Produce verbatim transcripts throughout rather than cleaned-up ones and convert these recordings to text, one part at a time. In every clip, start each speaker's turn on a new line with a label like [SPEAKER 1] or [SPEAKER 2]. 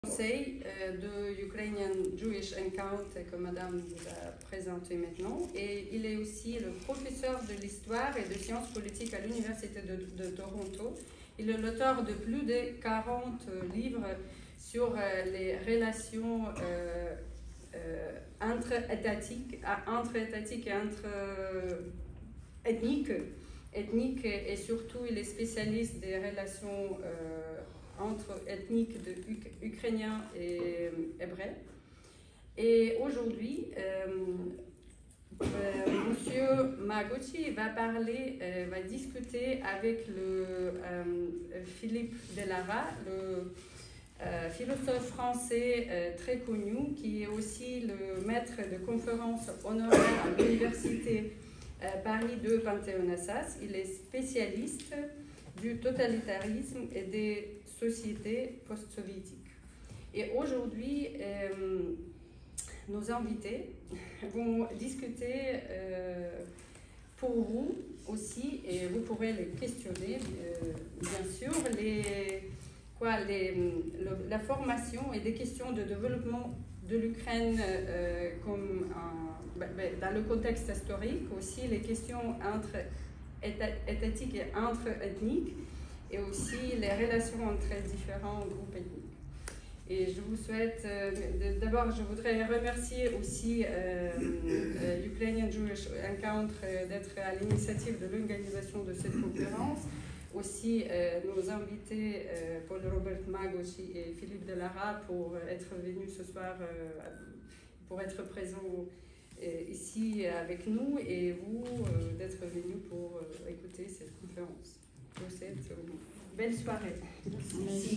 [SPEAKER 1] Conseil euh, de Ukrainian Jewish Encounter que Madame vous a présenté maintenant, et il est aussi le professeur de l'histoire et de sciences politiques à l'Université de, de Toronto. Il est l'auteur de plus de quarante livres sur euh, les relations euh, euh, entre-étatiques entre -étatiques et entre-ethniques, ethniques, et surtout il est spécialiste des relations euh, entre ethniques de ukrainiens et hébreux. Et aujourd'hui, euh, euh, Monsieur Magocsi va parler, euh, va discuter avec le euh, Philippe Delara, le euh, philosophe français euh, très connu, qui est aussi le maître de conférences honoraire à l'université euh, Paris deux Panthéon-Assas. Il est spécialiste du totalitarisme et des sociétés post-soviétiques. Et aujourd'hui, euh, nos invités vont discuter euh, pour vous aussi, et vous pourrez les questionner, euh, bien sûr, les, quoi, les, le, la formation et des questions de développement de l'Ukraine euh, comme un, dans le contexte historique, aussi les questions entre étatiques et entre-ethniques, et aussi les relations entre différents groupes ethniques. Et je vous souhaite, euh, d'abord je voudrais remercier aussi euh, euh, Ukrainian Jewish Encounter euh, d'être à l'initiative de l'organisation de cette conférence, aussi euh, nos invités euh, Paul Robert Magocsi et Philippe Delara pour être venus ce soir, euh, pour être présents euh, ici avec nous, et vous euh, d'être venus pour euh, écouter cette conférence. Je vous souhaite une belle soirée. Merci.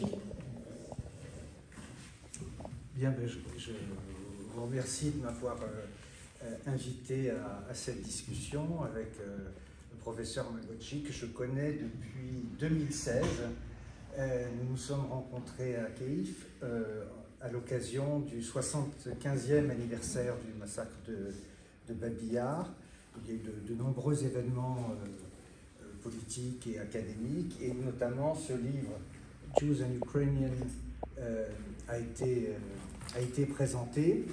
[SPEAKER 2] Bien, ben, je, je vous remercie de m'avoir euh, invité à, à cette discussion avec euh, le professeur Magocsi, que je connais depuis deux mille seize. Euh, nous nous sommes rencontrés à Kiev euh, à l'occasion du soixante-quinzième anniversaire du massacre de, de Babi Yar. Il y a eu de, de nombreux événements euh, politiques et académiques, et notamment ce livre Jews and Ukrainian euh, a, été, euh, a été présenté.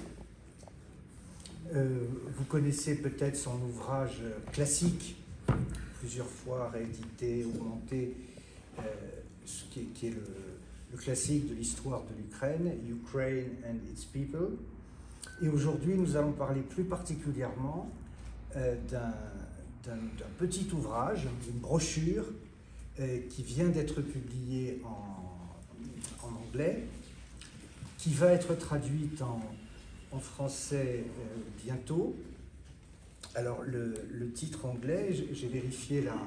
[SPEAKER 2] Euh, vous connaissez peut-être son ouvrage classique, plusieurs fois réédité, augmenté, euh, ce qui est, qui est le, le classique de l'histoire de l'Ukraine, Ukraine and its People. Et aujourd'hui, nous allons parler plus particulièrement euh, d'un d'un petit ouvrage, d'une brochure euh, qui vient d'être publiée en, en anglais, qui va être traduite en, en français euh, bientôt. Alors le, le titre anglais, j'ai vérifié la,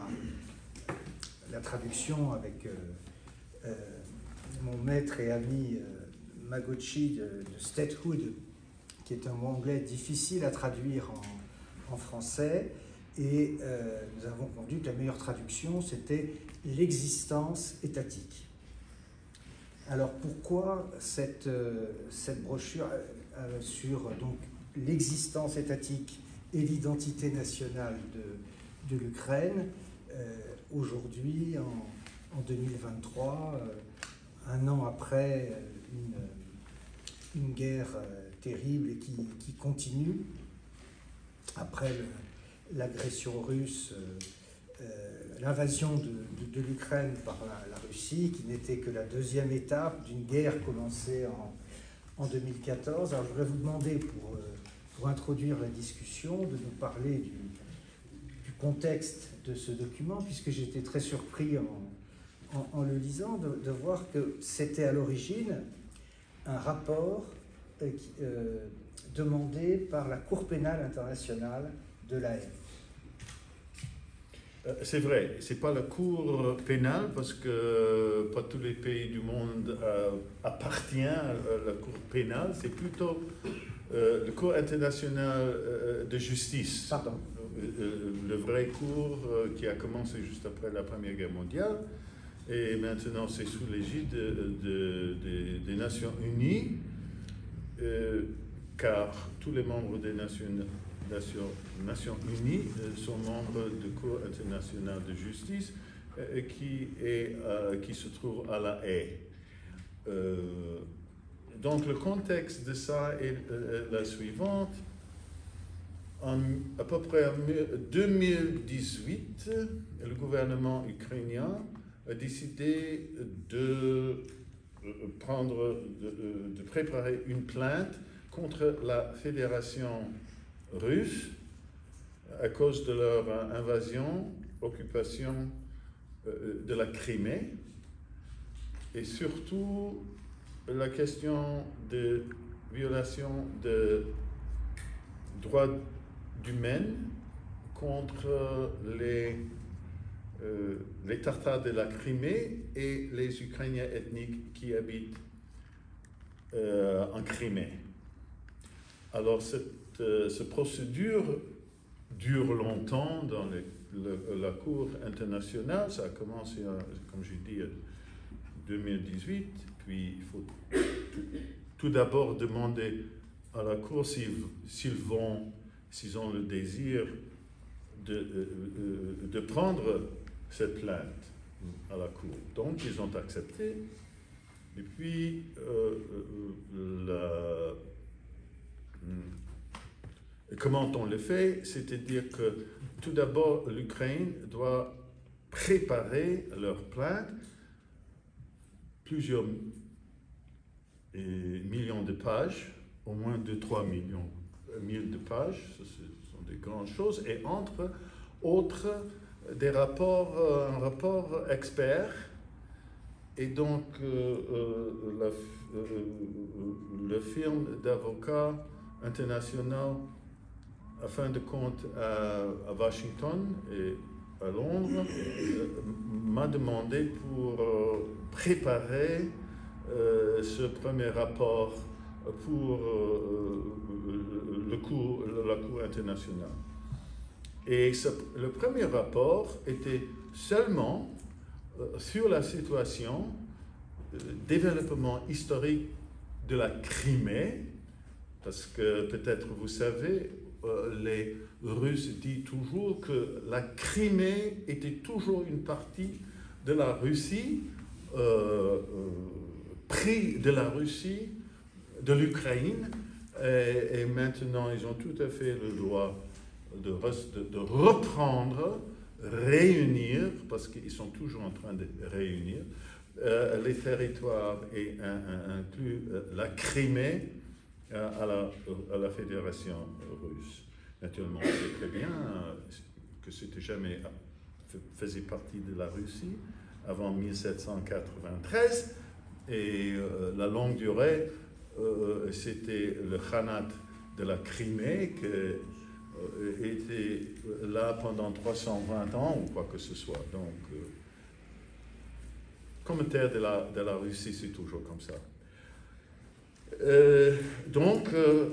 [SPEAKER 2] la traduction avec euh, euh, mon maître et ami euh, Magocsi de, de Statehood, qui est un mot anglais difficile à traduire en, en français. Et euh, nous avons conclu que la meilleure traduction, c'était l'existence étatique. Alors pourquoi cette, euh, cette brochure euh, sur donc l'existence étatique et l'identité nationale de, de l'Ukraine euh, aujourd'hui, en, en deux mille vingt-trois, euh, un an après une, une guerre euh, terrible et qui, qui continue, après le l'agression russe, euh, euh, l'invasion de, de, de l'Ukraine par la, la Russie, qui n'était que la deuxième étape d'une guerre commencée en, en deux mille quatorze. Alors je voudrais vous demander, pour, euh, pour introduire la discussion, de nous parler du, du contexte de ce document, puisque j'étais très surpris en, en, en le lisant, de, de voir que c'était à l'origine un rapport euh, qui, euh, demandé par la Cour pénale internationale de la haine.
[SPEAKER 3] C'est vrai, ce n'est pas la cour pénale, parce que pas tous les pays du monde euh, appartiennent à la cour pénale, c'est plutôt euh, la Cour internationale euh, de justice.
[SPEAKER 2] Pardon.
[SPEAKER 3] Euh, le vrai cours euh, qui a commencé juste après la Première Guerre mondiale, et maintenant c'est sous l'égide de, de, de, des Nations Unies, euh, car tous les membres des Nations Nations, Nations Unies euh, sont membres de la Cour internationale de justice euh, qui, est, euh, qui se trouve à La Haye. Euh, donc le contexte de ça est euh, la suivante. En, à peu près en deux mille dix-huit, le gouvernement ukrainien a décidé de prendre, de, de préparer une plainte contre la Fédération russe à cause de leur invasion, occupation de la Crimée, et surtout la question de violation de droits humains contre les, euh, les Tartares de la Crimée et les Ukrainiens ethniques qui habitent euh, en Crimée. Alors cette, euh, cette procédure dure longtemps dans les, le, la Cour internationale. Ça a commencé, à, comme j'ai dit, en deux mille dix-huit. Puis il faut tout, tout d'abord demander à la Cour s'ils, s'ils vont, s'ils ont le désir de, de, de prendre cette plainte à la Cour. Donc ils ont accepté. Et puis euh, la, comment on le fait? C'est-à-dire que tout d'abord, l'Ukraine doit préparer leur plainte, plusieurs millions de pages, au moins deux à trois millions mille de pages, ce sont des grandes choses, et entre autres, des rapports, un rapport expert, et donc euh, euh, la, euh, le firme d'avocats international, à fin de compte, à, à Washington et à Londres, euh, m'a demandé pour euh, préparer euh, ce premier rapport pour euh, le cours, la Cour internationale. Et ce, le premier rapport était seulement euh, sur la situation, euh, développement historique de la Crimée, parce que peut-être vous savez, euh, les Russes disent toujours que la Crimée était toujours une partie de la Russie, euh, euh, pris de la Russie, de l'Ukraine, et, et maintenant ils ont tout à fait le droit de, de, de reprendre, réunir, parce qu'ils sont toujours en train de réunir, euh, les territoires et un, un, inclus euh, la Crimée euh, à, la, à la Fédération russe. Naturellement, on sait très bien euh, que c'était jamais faisait partie de la Russie avant mille sept cent quatre-vingt-treize, et euh, la longue durée, euh, c'était le Khanat de la Crimée qui euh, était là pendant trois cent vingt ans ou quoi que ce soit. Donc, euh, commentaire de la, de la Russie, c'est toujours comme ça. Euh, donc, euh,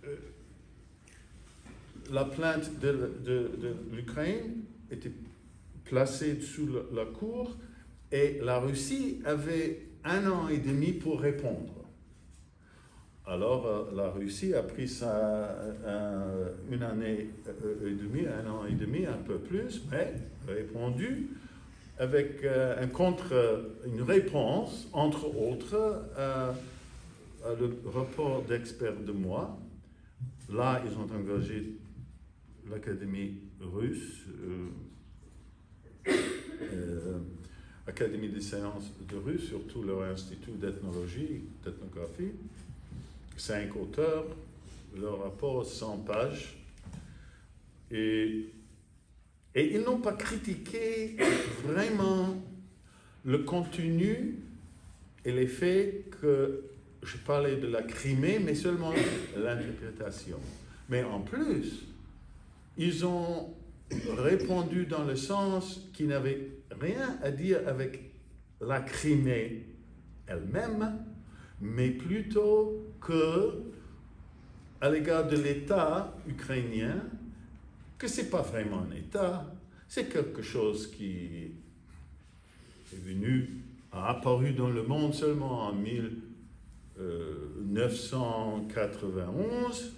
[SPEAKER 3] la plainte de, de, de l'Ukraine était placée sous la, la Cour, et la Russie avait un an et demi pour répondre. Alors, euh, la Russie a pris ça euh, une année et demie, un an et demi, un peu plus, mais répondu avec euh, un contre, une réponse, entre autres, euh, à le rapport d'experts de moi. Là, ils ont engagé l'Académie russe, euh, euh, Académie des sciences de russe, surtout leur institut d'ethnologie, d'ethnographie. Cinq auteurs, leur rapport cent pages, et, et ils n'ont pas critiqué vraiment le contenu et les faits que je parlais de la Crimée, mais seulement l'interprétation. Mais en plus, ils ont répondu dans le sens qui n'avait rien à dire avec la Crimée elle-même, mais plutôt que à l'égard de l'État ukrainien, que ce n'est pas vraiment un État, c'est quelque chose qui est venu, a apparu dans le monde seulement en mille neuf cent quatre-vingt-onze,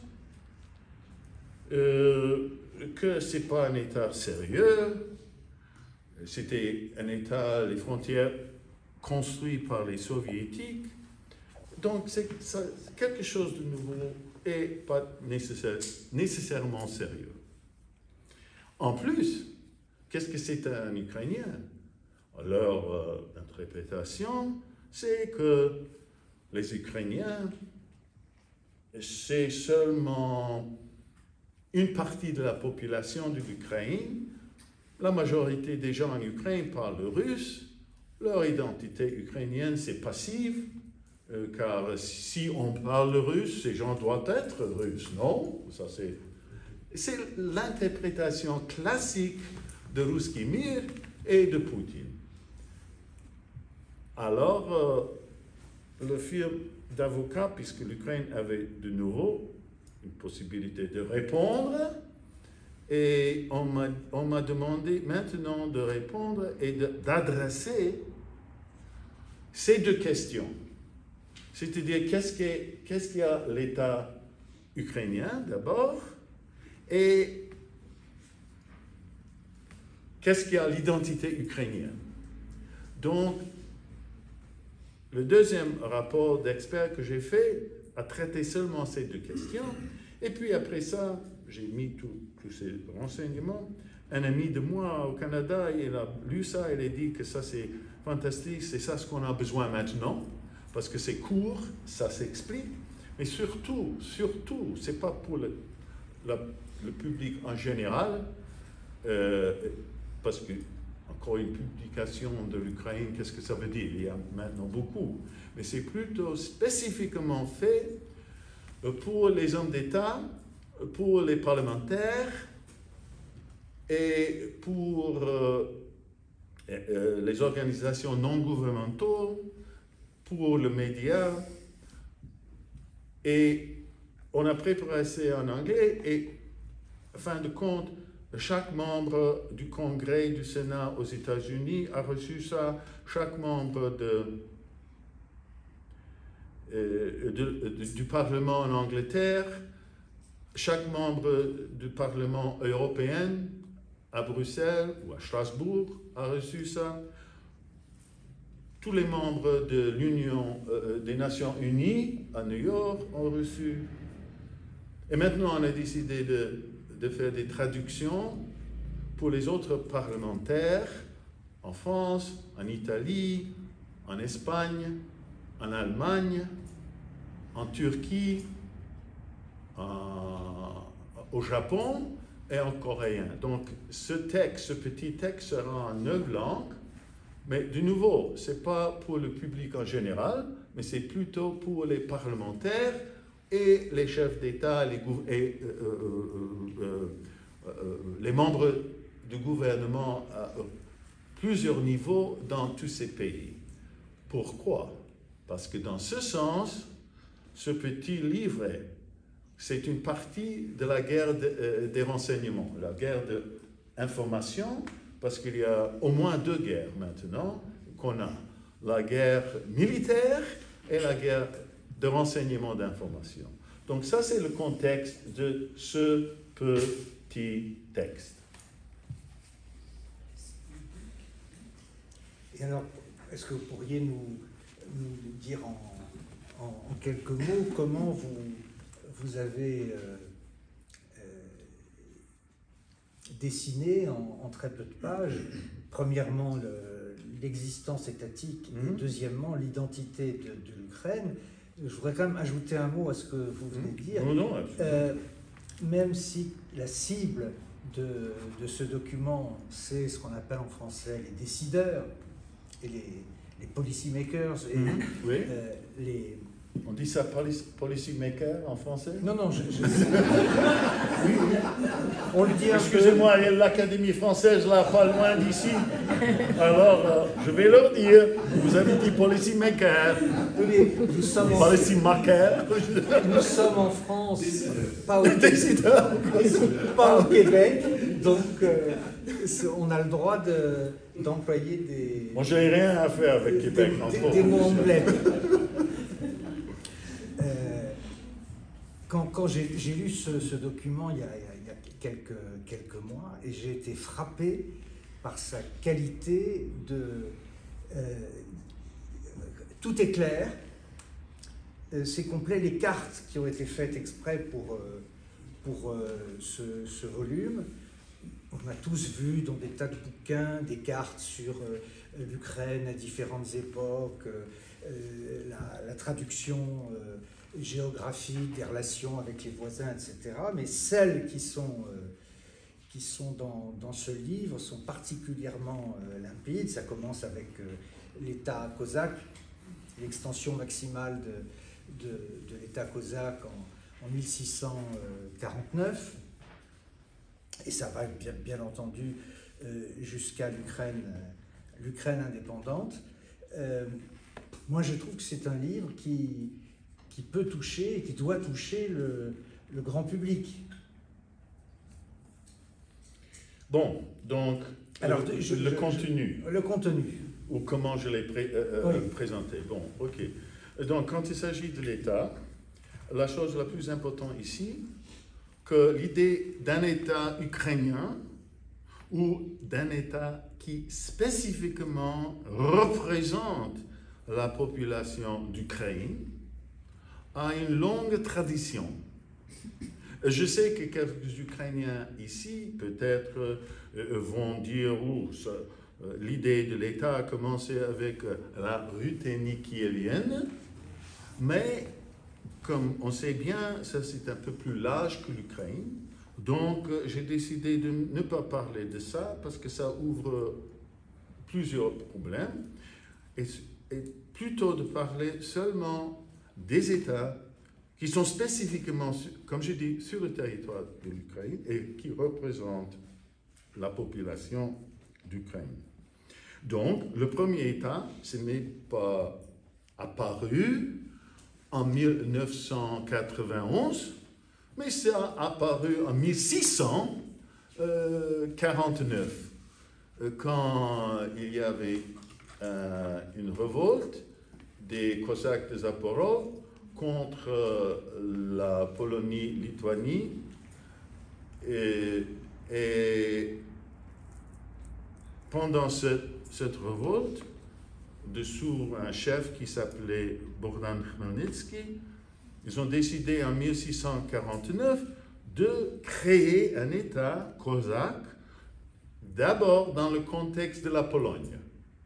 [SPEAKER 3] euh, que ce n'est pas un État sérieux, c'était un État, les frontières construites par les Soviétiques. donc c'est quelque chose de nouveau et pas nécessaire, nécessairement sérieux. En plus, qu'est-ce que c'est un Ukrainien? Leur euh, interprétation, c'est que les Ukrainiens, c'est seulement une partie de la population de l'Ukraine. La majorité des gens en Ukraine parlent le russe. Leur identité ukrainienne, c'est passive, euh, car si on parle le russe, ces gens doivent être russes, non? Ça, c'est, c'est l'interprétation classique de Ruski Mir et de Poutine. Alors, euh, le firme d'avocats, puisque l'Ukraine avait de nouveau une possibilité de répondre, et on m'a, on m'a demandé maintenant de répondre et de, d'adresser ces deux questions. C'est-à-dire, qu'est-ce qu'il qu'est-ce qu'il y a l'État ukrainien d'abord, et qu'est-ce qu'il y a l'identité ukrainienne. Donc, le deuxième rapport d'expert que j'ai fait a traité seulement ces deux questions. Et puis après ça, j'ai mis tous ces renseignements. Un ami de moi au Canada, il a lu ça, il a dit que ça c'est fantastique, c'est ça ce qu'on a besoin maintenant, parce que c'est court, ça s'explique. Mais surtout, surtout, c'est pas pour le, la, le public en général, euh, parce que encore une publication de l'Ukraine, qu'est-ce que ça veut dire? Il y a maintenant beaucoup. Mais c'est plutôt spécifiquement fait pour les hommes d'État, pour les parlementaires et pour euh, euh, les organisations non gouvernementales, pour le média. Et on a préparé ça en anglais et, en fin de compte, chaque membre du Congrès du Sénat aux États-Unis a reçu ça, chaque membre de, euh, de, de, du Parlement en Angleterre, chaque membre du Parlement européen à Bruxelles ou à Strasbourg a reçu ça. Tous les membres de l'Union euh, des Nations Unies à New York ont reçu. Et maintenant, on a décidé de de faire des traductions pour les autres parlementaires en France, en Italie, en Espagne, en Allemagne, en Turquie, en, au Japon et en coréen. Donc ce texte, ce petit texte sera en neuf langues, mais de nouveau, ce n'est pas pour le public en général, mais c'est plutôt pour les parlementaires et les chefs d'État et, et euh, euh, euh, euh, les membres du gouvernement à plusieurs niveaux dans tous ces pays. Pourquoi? Parce que dans ce sens, ce petit livret, c'est une partie de la guerre de, euh, des renseignements, la guerre de l'information, parce qu'il y a au moins deux guerres maintenant qu'on a. La guerre militaire et la guerre de renseignement d'information. Donc ça, c'est le contexte de ce petit texte.
[SPEAKER 2] Et alors, est-ce que vous pourriez nous, nous dire en, en, en quelques mots comment vous, vous avez euh, euh, dessiné en, en très peu de pages, premièrement, le, l'existence étatique et mmh. deuxièmement, l'identité de, de l'Ukraine. Je voudrais quand même ajouter un mot à ce que vous venez de dire.
[SPEAKER 3] Non, non,
[SPEAKER 2] euh, même si la cible de, de ce document, c'est ce qu'on appelle en français les décideurs et les, les policy makers et
[SPEAKER 3] mmh. oui.
[SPEAKER 2] euh, les...
[SPEAKER 3] On dit ça policy maker en français?
[SPEAKER 2] Non, non, je... je... oui, oui. On le dit un peu...
[SPEAKER 3] Excusez-moi, l'Académie française, là, pas loin d'ici. Alors, euh, je vais leur dire, vous avez dit policy maker.
[SPEAKER 2] Oui, nous sommes en...
[SPEAKER 3] Policy maker.
[SPEAKER 2] Nous sommes en France, pas au, pas au Québec, donc euh, on a le droit de, d'employer des...
[SPEAKER 3] Moi, j'ai rien à faire avec Québec.
[SPEAKER 2] Des, des, des mots anglais. Quand, quand j'ai, j'ai lu ce, ce document il y a, il y a quelques, quelques mois, et j'ai été frappé par sa qualité de... Euh, tout est clair, euh, c'est complet. Les cartes qui ont été faites exprès pour, euh, pour euh, ce, ce volume, on a tous vu dans des tas de bouquins des cartes sur euh, l'Ukraine à différentes époques, euh, la, la traduction euh, géographique des relations avec les voisins, et cetera. Mais celles qui sont, euh, qui sont dans, dans ce livre sont particulièrement euh, limpides. Ça commence avec euh, l'État cosaque, l'extension maximale de, de, de l'État cosaque en, en mille six cent quarante-neuf. Et ça va bien, bien entendu euh, jusqu'à l'Ukraine, euh, l'Ukraine indépendante. Euh, moi, je trouve que c'est un livre qui, qui peut toucher, qui doit toucher le, le grand public.
[SPEAKER 3] Bon, donc,
[SPEAKER 2] Alors,
[SPEAKER 3] le,
[SPEAKER 2] je,
[SPEAKER 3] le
[SPEAKER 2] je,
[SPEAKER 3] contenu.
[SPEAKER 2] Je, le contenu.
[SPEAKER 3] Ou comment je l'ai pré, euh, oui. présenté. Bon, ok. Donc, quand il s'agit de l'État, la chose la plus importante ici, que l'idée d'un État ukrainien ou d'un État qui spécifiquement représente la population d'Ukraine a une longue tradition. Je sais que quelques Ukrainiens ici, peut-être, euh, vont dire oh, euh, l'idée de l'État a commencé avec euh, la Ruthénie kiévienne, mais comme on sait bien, ça c'est un peu plus large que l'Ukraine. Donc euh, j'ai décidé de ne pas parler de ça parce que ça ouvre plusieurs problèmes et, et plutôt de parler seulement des États qui sont spécifiquement, comme je dis, sur le territoire de l'Ukraine et qui représentent la population d'Ukraine. Donc, le premier État, ce n'est pas apparu en mille neuf cent quatre-vingt-onze, mais ça a apparu en mille six cent quarante-neuf, quand il y avait euh, une révolte des Cosaques de Zaporov contre la Polonie-Lituanie et, et pendant ce, cette révolte, dessous un chef qui s'appelait Bogdan Khmelnytsky, ils ont décidé en mille six cent quarante-neuf de créer un État cosaque, d'abord dans le contexte de la Pologne.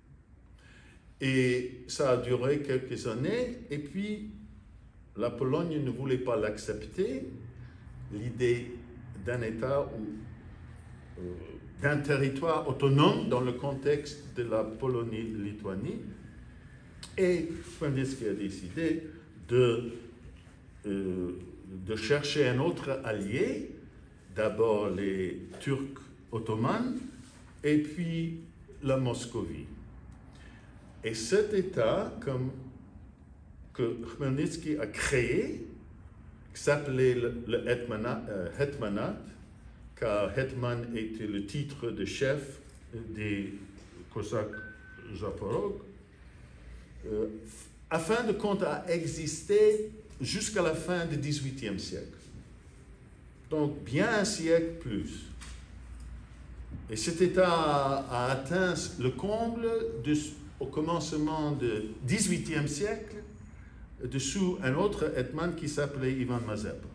[SPEAKER 3] Et ça a duré quelques années, et puis la Pologne ne voulait pas l'accepter, l'idée d'un État ou euh, d'un territoire autonome dans le contexte de la Polonie-Lituanie. Et Khmelnytsky a décidé de, euh, de chercher un autre allié, d'abord les Turcs ottomans, et puis la Moscovie. Et cet État, comme que Khmelnytsky a créé, qui s'appelait le, le Hetmanat, euh, Hetmanat, car Hetman était le titre de chef des Cosaques Zaporov, euh, à fin de compte a existé jusqu'à la fin du dix-huitième siècle. Donc bien un siècle plus. Et cet État a, a atteint le comble de, au commencement du dix-huitième siècle, dessous un autre hetman qui s'appelait Ivan Mazepa.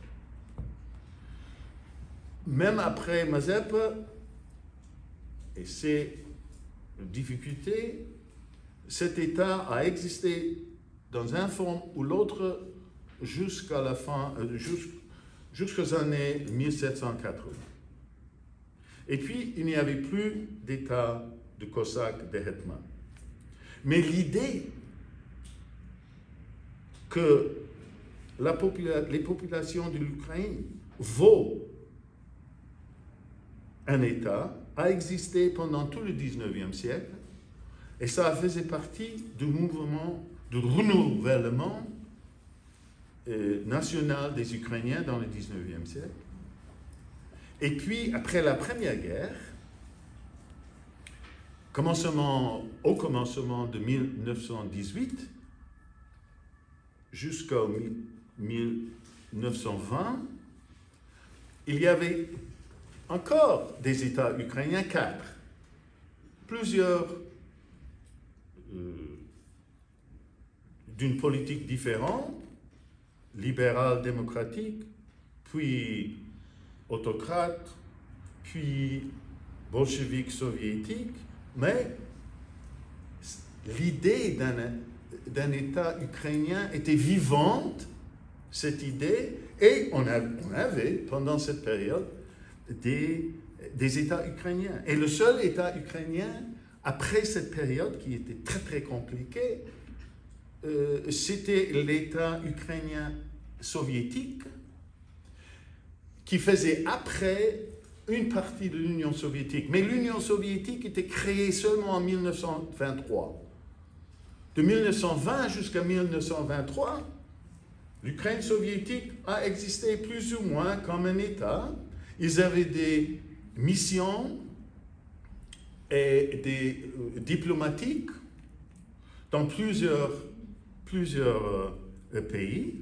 [SPEAKER 3] Même après Mazepa et ses difficultés, cet État a existé dans une forme ou l'autre jusqu'à la fin, jusqu'aux années mille sept cent quatre-vingts. Et puis, il n'y avait plus d'État de Cosaques, de hetman. Mais l'idée que la popula- les populations de l'Ukraine vaut un État a existé pendant tout le dix-neuvième siècle et ça faisait partie du mouvement de renouvellement euh, national des Ukrainiens dans le dix-neuvième siècle. Et puis, après la Première Guerre, commencement, au commencement de mille neuf cent dix-huit, jusqu'en mille neuf cent vingt, il y avait encore des États ukrainiens, quatre. Plusieurs euh, d'une politique différente, libéral démocratique, puis autocrate, puis bolchevique soviétique, mais l'idée d'un d'un État ukrainien était vivante, cette idée, et on, a, on avait, pendant cette période, des, des États ukrainiens. Et le seul État ukrainien, après cette période, qui était très très compliquée, euh, c'était l'État ukrainien soviétique, qui faisait après une partie de l'Union soviétique. Mais l'Union soviétique était créée seulement en mille neuf cent vingt-trois. De mille neuf cent vingt jusqu'à mille neuf cent vingt-trois, l'Ukraine soviétique a existé plus ou moins comme un État. Ils avaient des missions et des euh, diplomatiques dans plusieurs, plusieurs euh, pays.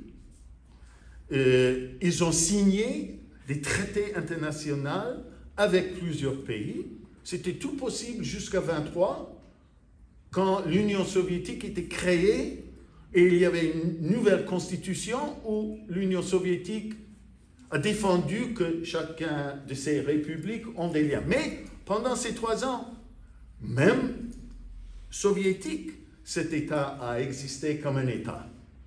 [SPEAKER 3] Et ils ont signé des traités internationaux avec plusieurs pays. C'était tout possible jusqu'à vingt-trois, quand l'Union soviétique était créée et il y avait une nouvelle constitution où l'Union soviétique a défendu que chacun de ces républiques ont des liens. Mais pendant ces trois ans, même soviétique, cet État a existé comme un État.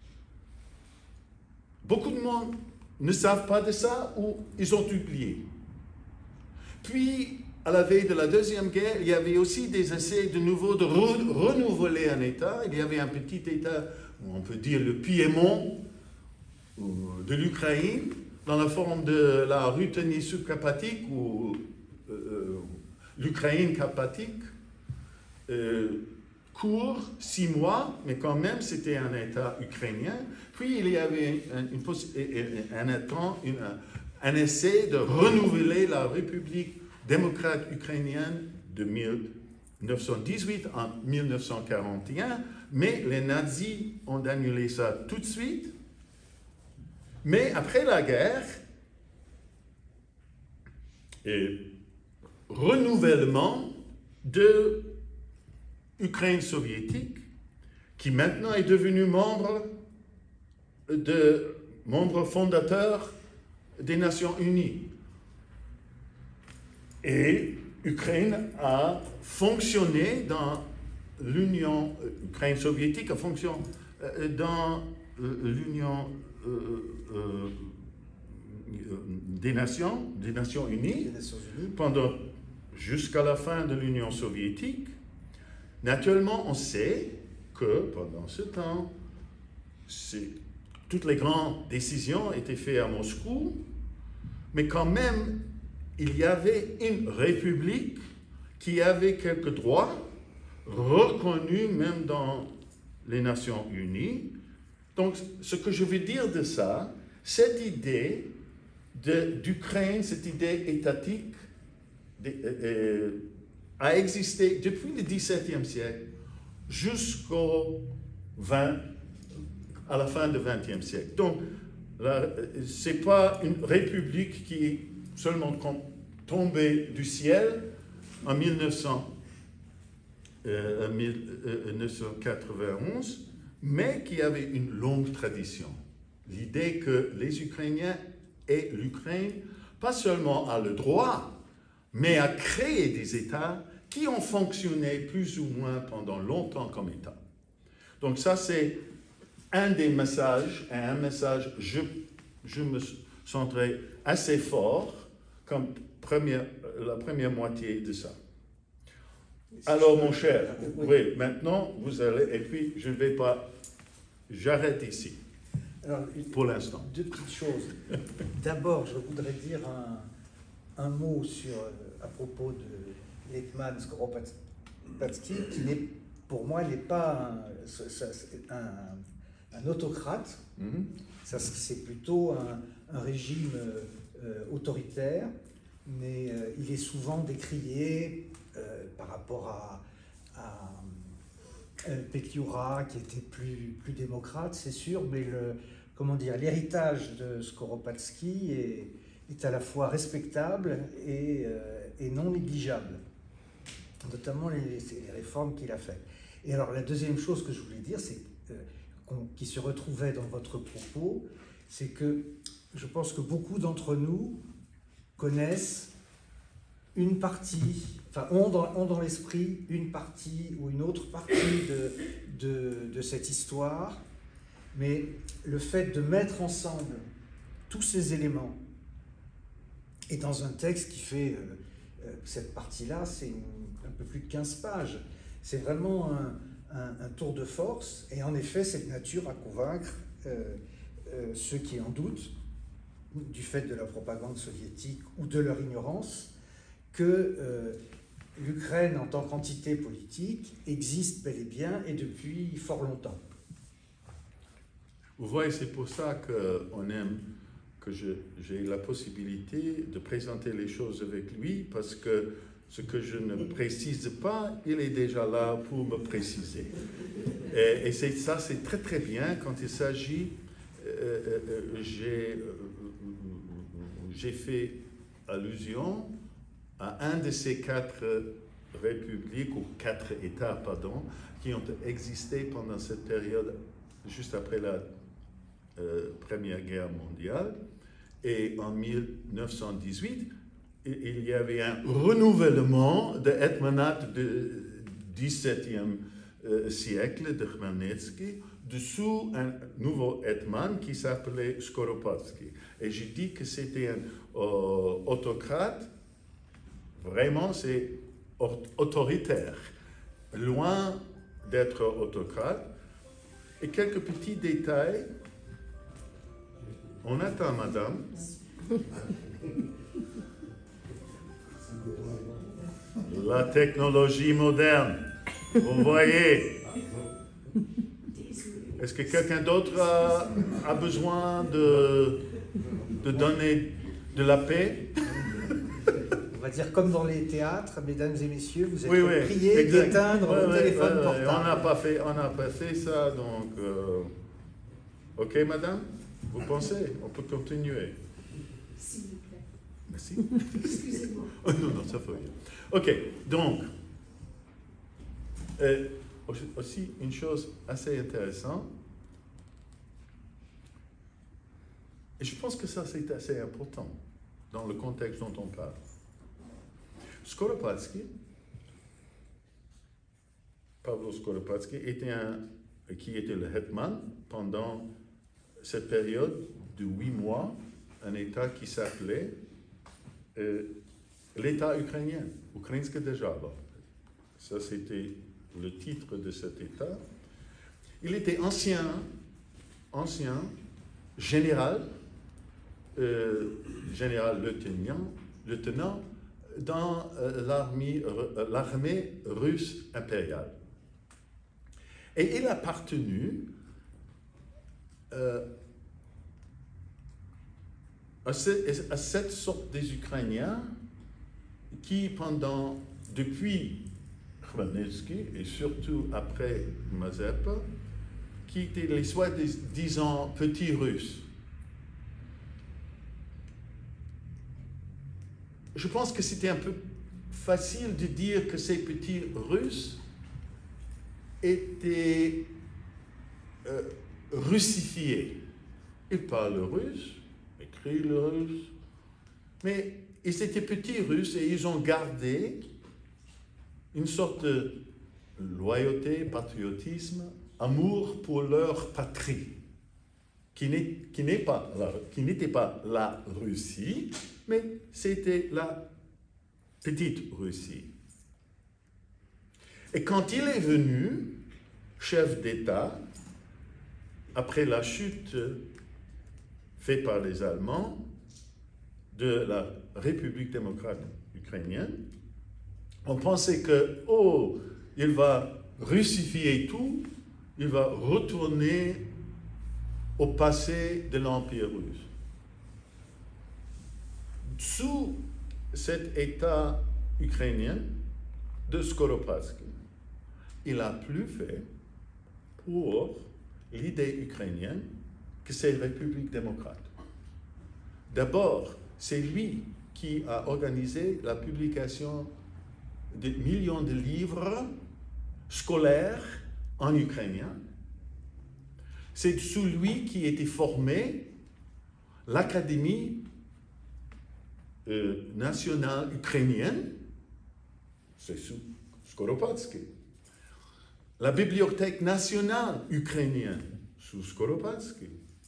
[SPEAKER 3] Beaucoup de monde ne savent pas de ça ou ils ont oublié. Puis, à la veille de la Deuxième Guerre, il y avait aussi des essais de nouveau de re renouveler un État. Il y avait un petit État, on peut dire le Piémont de l'Ukraine, dans la forme de la Ruthénie subcarpatique ou euh, l'Ukraine carpatique. Euh, court, six mois, mais quand même c'était un État ukrainien. Puis il y avait un, un, un, une, un essai de renouveler la République démocrate ukrainienne de mille neuf cent dix-huit en mille neuf cent quarante et un, mais les nazis ont annulé ça tout de suite. Mais après la guerre, et renouvellement de Ukraine soviétique, qui maintenant est devenu membre, de, membre fondateur des Nations Unies. Et l'Ukraine a fonctionné dans l'Union, Ukraine soviétique a fonctionné dans l'Union euh, euh, des Nations, des Nations Unies, pendant jusqu'à la fin de l'Union soviétique. Naturellement, on sait que pendant ce temps, toutes les grandes décisions étaient faites à Moscou, mais quand même, il y avait une république qui avait quelques droits reconnus même dans les Nations Unies. Donc, ce que je veux dire de ça, cette idée d'Ukraine, cette idée étatique, de, euh, a existé depuis le dix-septième siècle jusqu'au vingt, à la fin du vingtième siècle. Donc, ce n'est pas une république qui est seulement tombée du ciel en mille neuf cent quatre-vingt-onze, mais qui avait une longue tradition. L'idée que les Ukrainiens et l'Ukraine, pas seulement a le droit, mais à créer des États qui ont fonctionné plus ou moins pendant longtemps comme État. Donc ça, c'est un des messages, et un message, je, je me sentirais assez fort comme première, la première moitié de ça. Alors, mon cher, oui. oui, maintenant, vous allez, et puis je ne vais pas, j'arrête ici.
[SPEAKER 2] Alors,
[SPEAKER 3] pour l'instant.
[SPEAKER 2] Deux petites choses. D'abord, je voudrais dire un, un mot sur, à propos de Hetman Skoropadsky, qui n'est, pour moi, n'est pas un, un, un autocrate. Mm-hmm. Ça, c'est plutôt un, un régime euh, autoritaire, mais euh, il est souvent décrié euh, par rapport à, à euh, Petliura, qui était plus, plus démocrate, c'est sûr, mais le, comment dire, l'héritage de Skoropadsky est, est à la fois respectable et, euh, et non négligeable, notamment les, les réformes qu'il a faites. Et alors la deuxième chose que je voulais dire, c'est euh, qui se retrouvait dans votre propos, c'est que je pense que beaucoup d'entre nous connaissent une partie, enfin ont dans, ont dans l'esprit une partie ou une autre partie de, de, de cette histoire, mais le fait de mettre ensemble tous ces éléments et dans un texte qui fait, euh, cette partie-là, c'est un peu plus de quinze pages, c'est vraiment un, un, un tour de force, et en effet cette nature à convaincre euh, euh, ceux qui en doutent, du fait de la propagande soviétique ou de leur ignorance, que euh, l'Ukraine en tant qu'entité politique existe bel et bien et depuis fort longtemps.
[SPEAKER 3] Vous voyez, c'est pour ça qu'on aime que j'ai la possibilité de présenter les choses avec lui, parce que ce que je ne précise pas, il est déjà là pour me préciser. Et, et ça, c'est très très bien quand il s'agit, euh, euh, j'ai euh, j'ai fait allusion à un de ces quatre républiques, ou quatre États, pardon, qui ont existé pendant cette période, juste après la euh, Première Guerre mondiale. Et en mille neuf cent dix-huit, il y avait un renouvellement de hetmanat du dix-septième euh, siècle de Khmelnytsky, dessous un nouveau hetman qui s'appelait Skoropadsky. Et j'ai dit que c'était un euh, autocrate, vraiment c'est autoritaire, loin d'être autocrate. Et quelques petits détails. On attend, madame. La technologie moderne, vous voyez. Est-ce que quelqu'un d'autre a, a besoin de, de donner de la paix?
[SPEAKER 2] On va dire comme dans les théâtres, mesdames et messieurs, vous êtes
[SPEAKER 3] oui, oui,
[SPEAKER 2] priés d'éteindre
[SPEAKER 3] oui,
[SPEAKER 2] vos
[SPEAKER 3] oui,
[SPEAKER 2] téléphones
[SPEAKER 3] oui,
[SPEAKER 2] portables.
[SPEAKER 3] On n'a pas fait, on n'a pas fait ça, donc... Euh... Ok, madame? Vous pensez? On peut continuer.
[SPEAKER 4] S'il vous plaît.
[SPEAKER 3] Merci.
[SPEAKER 4] Excusez-moi.
[SPEAKER 3] Oh, non, non, ça fait rien. Ok, donc, euh, aussi une chose assez intéressante, et je pense que ça c'est assez important dans le contexte dont on parle. Skoropadsky, Pavlo Skoropadsky, était un, qui était le hetman pendant cette période de huit mois, un État qui s'appelait euh, l'État ukrainien, Ukrainska Держава. Ça, c'était le titre de cet État. Il était ancien, ancien général, euh, général lieutenant, lieutenant dans euh, l'armée, euh, l'armée russe impériale. Et il a appartenu euh, à, ce, à cette sorte des Ukrainiens qui, pendant, depuis Khmelnytsky et surtout après Mazepa, qui étaient les soi-disant petits Russes. Je pense que c'était un peu facile de dire que ces petits Russes étaient euh, russifiés. Ils parlent le russe, écrivent le russe, mais ils étaient petits Russes et ils ont gardé une sorte de loyauté, patriotisme, amour pour leur patrie, qui n'est pas la, qui n'était pas la Russie, mais c'était la petite Russie. Et quand il est venu, chef d'État, après la chute faite par les Allemands de la République démocrate ukrainienne, on pensait que, oh, il va russifier tout, il va retourner au passé de l'Empire russe. Sous cet État ukrainien de Skoropadsky, il a plus fait pour l'idée ukrainienne que c'est une république démocrate. D'abord, c'est lui qui a organisé la publication de millions de livres scolaires en ukrainien. C'est sous lui qui était formé l'Académie euh, nationale ukrainienne, c'est sous Skoropadsky. La Bibliothèque nationale ukrainienne, sous Skoropadsky.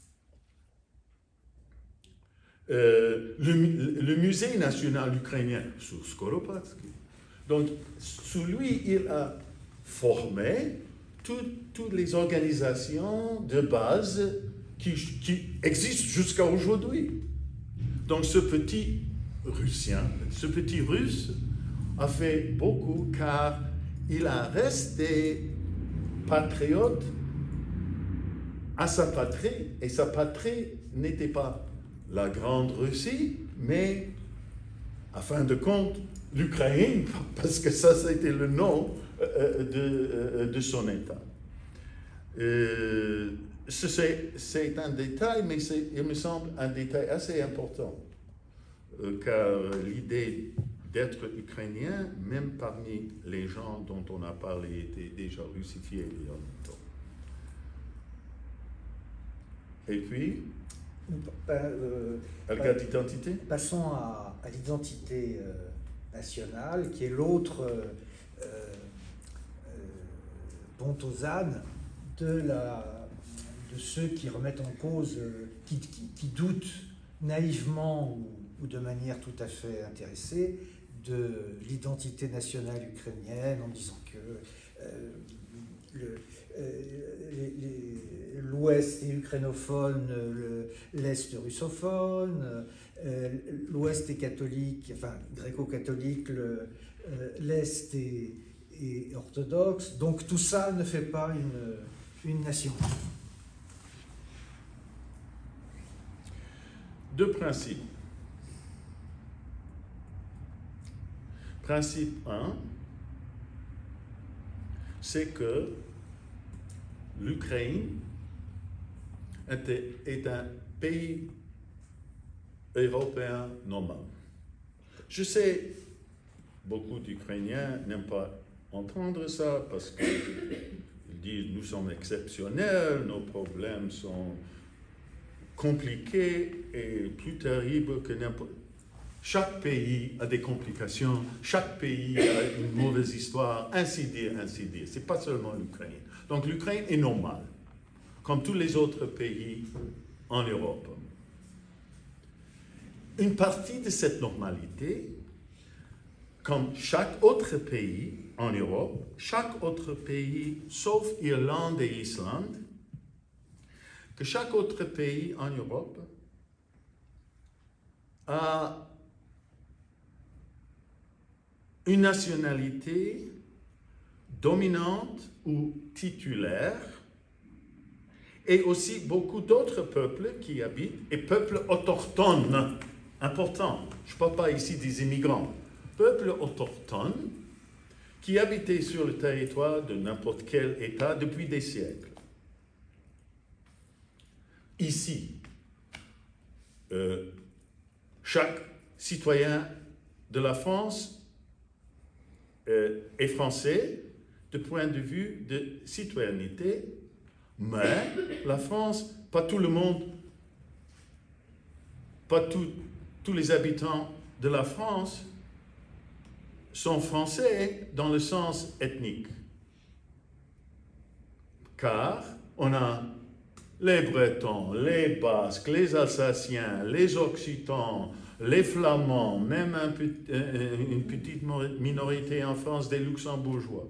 [SPEAKER 3] Euh, le, le musée national ukrainien, sous Skoropadsky. Donc, sous lui, il a formé tout, toutes les organisations de base qui, qui existent jusqu'à aujourd'hui. Donc, ce petit Russien, ce petit Russe a fait beaucoup car il a resté patriote à sa patrie, et sa patrie n'était pas la Grande Russie, mais, à fin de compte, l'Ukraine, parce que ça, c'était le nom euh, de, euh, de son État. Euh, c'est un détail, mais il me semble un détail assez important, euh, car l'idée d'être ukrainien, même parmi les gens dont on a parlé, était déjà russifiée il y a longtemps. Et puis,
[SPEAKER 2] Euh,
[SPEAKER 3] la carte d'identité.
[SPEAKER 2] Passons à, à l'identité euh, nationale, qui est l'autre euh, euh, pont aux ânes de, la, de ceux qui remettent en cause, euh, qui, qui, qui doutent naïvement ou, ou de manière tout à fait intéressée de l'identité nationale ukrainienne, en disant que euh, le, l'Ouest est ukrainophone, l'Est russophone, l'Ouest est catholique, enfin gréco-catholique, l'Est est, est orthodoxe. Donc tout ça ne fait pas une, une nation.
[SPEAKER 3] Deux principes. Principe un, c'est que l'Ukraine est un pays européen normal. Je sais, beaucoup d'Ukrainiens n'aiment pas entendre ça parce qu'ils disent nous sommes exceptionnels, nos problèmes sont compliqués et plus terribles que n'importe. Chaque pays a des complications, chaque pays a une mauvaise histoire, ainsi dire, ainsi dire. Ce n'est pas seulement l'Ukraine. Donc l'Ukraine est normale, comme tous les autres pays en Europe. Une partie de cette normalité, comme chaque autre pays en Europe, chaque autre pays, sauf Irlande et Islande, que chaque autre pays en Europe a une nationalité dominante ou titulaire, et aussi beaucoup d'autres peuples qui habitent, et peuples autochtones, important, je ne parle pas ici des immigrants, peuples autochtones qui habitaient sur le territoire de n'importe quel État depuis des siècles. Ici, euh, chaque citoyen de la France Euh, est français du point de vue de citoyenneté, mais la France, pas tout le monde, pas tout, tous les habitants de la France sont français dans le sens ethnique. Car on a les Bretons, les Basques, les Alsaciens, les Occitans, les Flamands, même un petit, euh, une petite minorité en France des Luxembourgeois.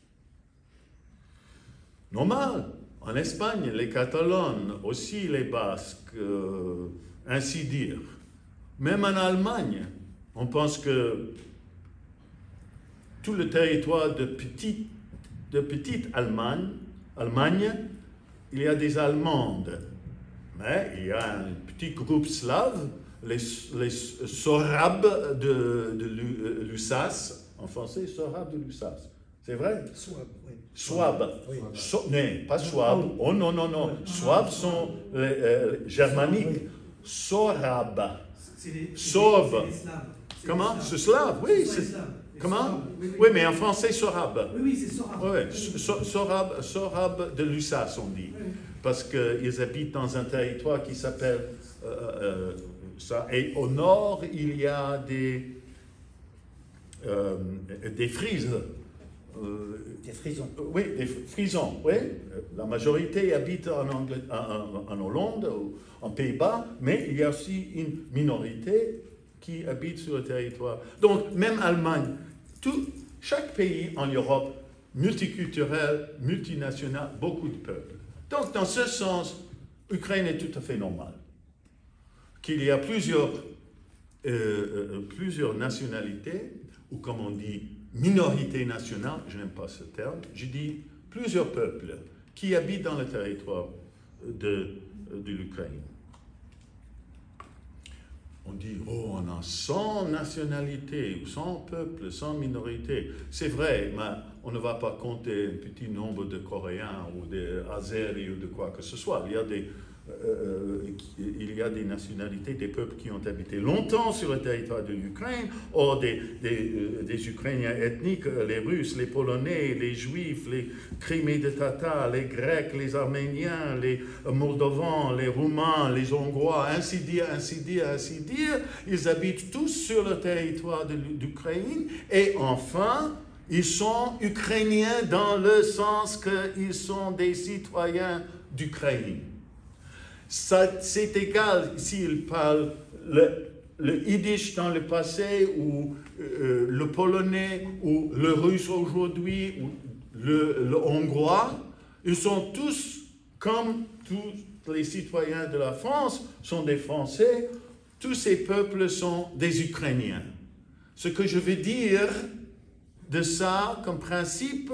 [SPEAKER 3] Normal. En Espagne, les Catalans, aussi les Basques, euh, ainsi dire. Même en Allemagne, on pense que tout le territoire de petite, de petite Allemagne, Allemagne, il y a des Allemandes, mais il y a un petit groupe slave, les, les Sorabes de, de Lusace, en français, Sorabes de Lusace. C'est vrai?
[SPEAKER 2] Souabe, oui.
[SPEAKER 3] Souabe. Oui. So, non, pas Souabe. Oh non, non, non.
[SPEAKER 2] Oui.
[SPEAKER 3] Souabe sont les, euh, germaniques. Oui. Sorabes.
[SPEAKER 5] C'est
[SPEAKER 3] Sorbe. Comment? C'est slave, oui. Comment? Oui, oui, mais en français, Sorabe.
[SPEAKER 5] Oui, oui, c'est Sorabe.
[SPEAKER 3] Oui, so, Sorabe, Sorabe de Lusace, on dit. Oui. Parce qu'ils habitent dans un territoire qui s'appelle euh, ça. Et au nord, il y a des, euh, des frises. Euh,
[SPEAKER 2] des frisons.
[SPEAKER 3] Euh, oui, des frisons, oui. La majorité habite en, Angl... en, en Hollande, en Pays-Bas, mais il y a aussi une minorité qui habite sur le territoire. Donc, même Allemagne, tout, chaque pays en Europe, multiculturel, multinational, beaucoup de peuples. Donc, dans ce sens, l'Ukraine est tout à fait normale. Qu'il y a plusieurs, euh, euh, plusieurs nationalités, ou comme on dit, minorité nationale, je n'aime pas ce terme, je dis plusieurs peuples qui habitent dans le territoire de, de l'Ukraine. On dit, oh, on a cent nationalités, cent peuples, cent minorités. C'est vrai, mais on ne va pas compter un petit nombre de Coréens ou d'Azéris ou de quoi que ce soit. Il y a des, euh, il y a des nationalités, des peuples qui ont habité longtemps sur le territoire de l'Ukraine, or des, des, euh, des Ukrainiens ethniques, les Russes, les Polonais, les Juifs, les Criméens-Tatars, les Grecs, les Arméniens, les Moldovans, les Roumains, les Hongrois, ainsi dire, ainsi dire, ainsi dire. Ils habitent tous sur le territoire de l'Ukraine et enfin, ils sont Ukrainiens dans le sens qu'ils sont des citoyens d'Ukraine. C'est égal s'ils parlent le, le yiddish dans le passé, ou euh, le polonais, ou le russe aujourd'hui, ou le, le hongrois. Ils sont tous, comme tous les citoyens de la France, sont des Français. Tous ces peuples sont des Ukrainiens. Ce que je veux dire de ça comme principe,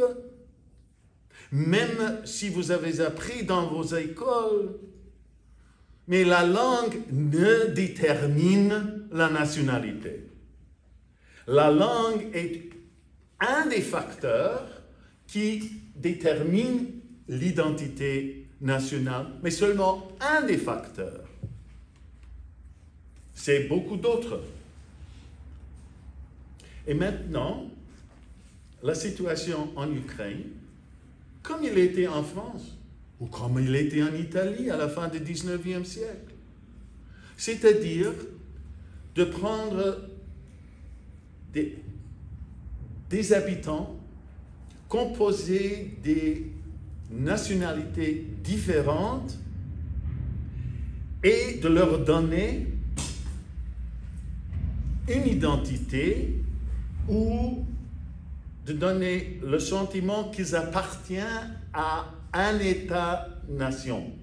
[SPEAKER 3] même si vous avez appris dans vos écoles, mais la langue ne détermine la nationalité. La langue est un des facteurs qui détermine l'identité nationale, mais seulement un des facteurs. C'est beaucoup d'autres. Et maintenant, la situation en Ukraine, comme il était en France, ou comme il était en Italie à la fin du dix-neuvième siècle. C'est-à-dire de prendre des, des habitants composés des nationalités différentes et de leur donner une identité ou de donner le sentiment qu'ils appartiennent à un État-nation.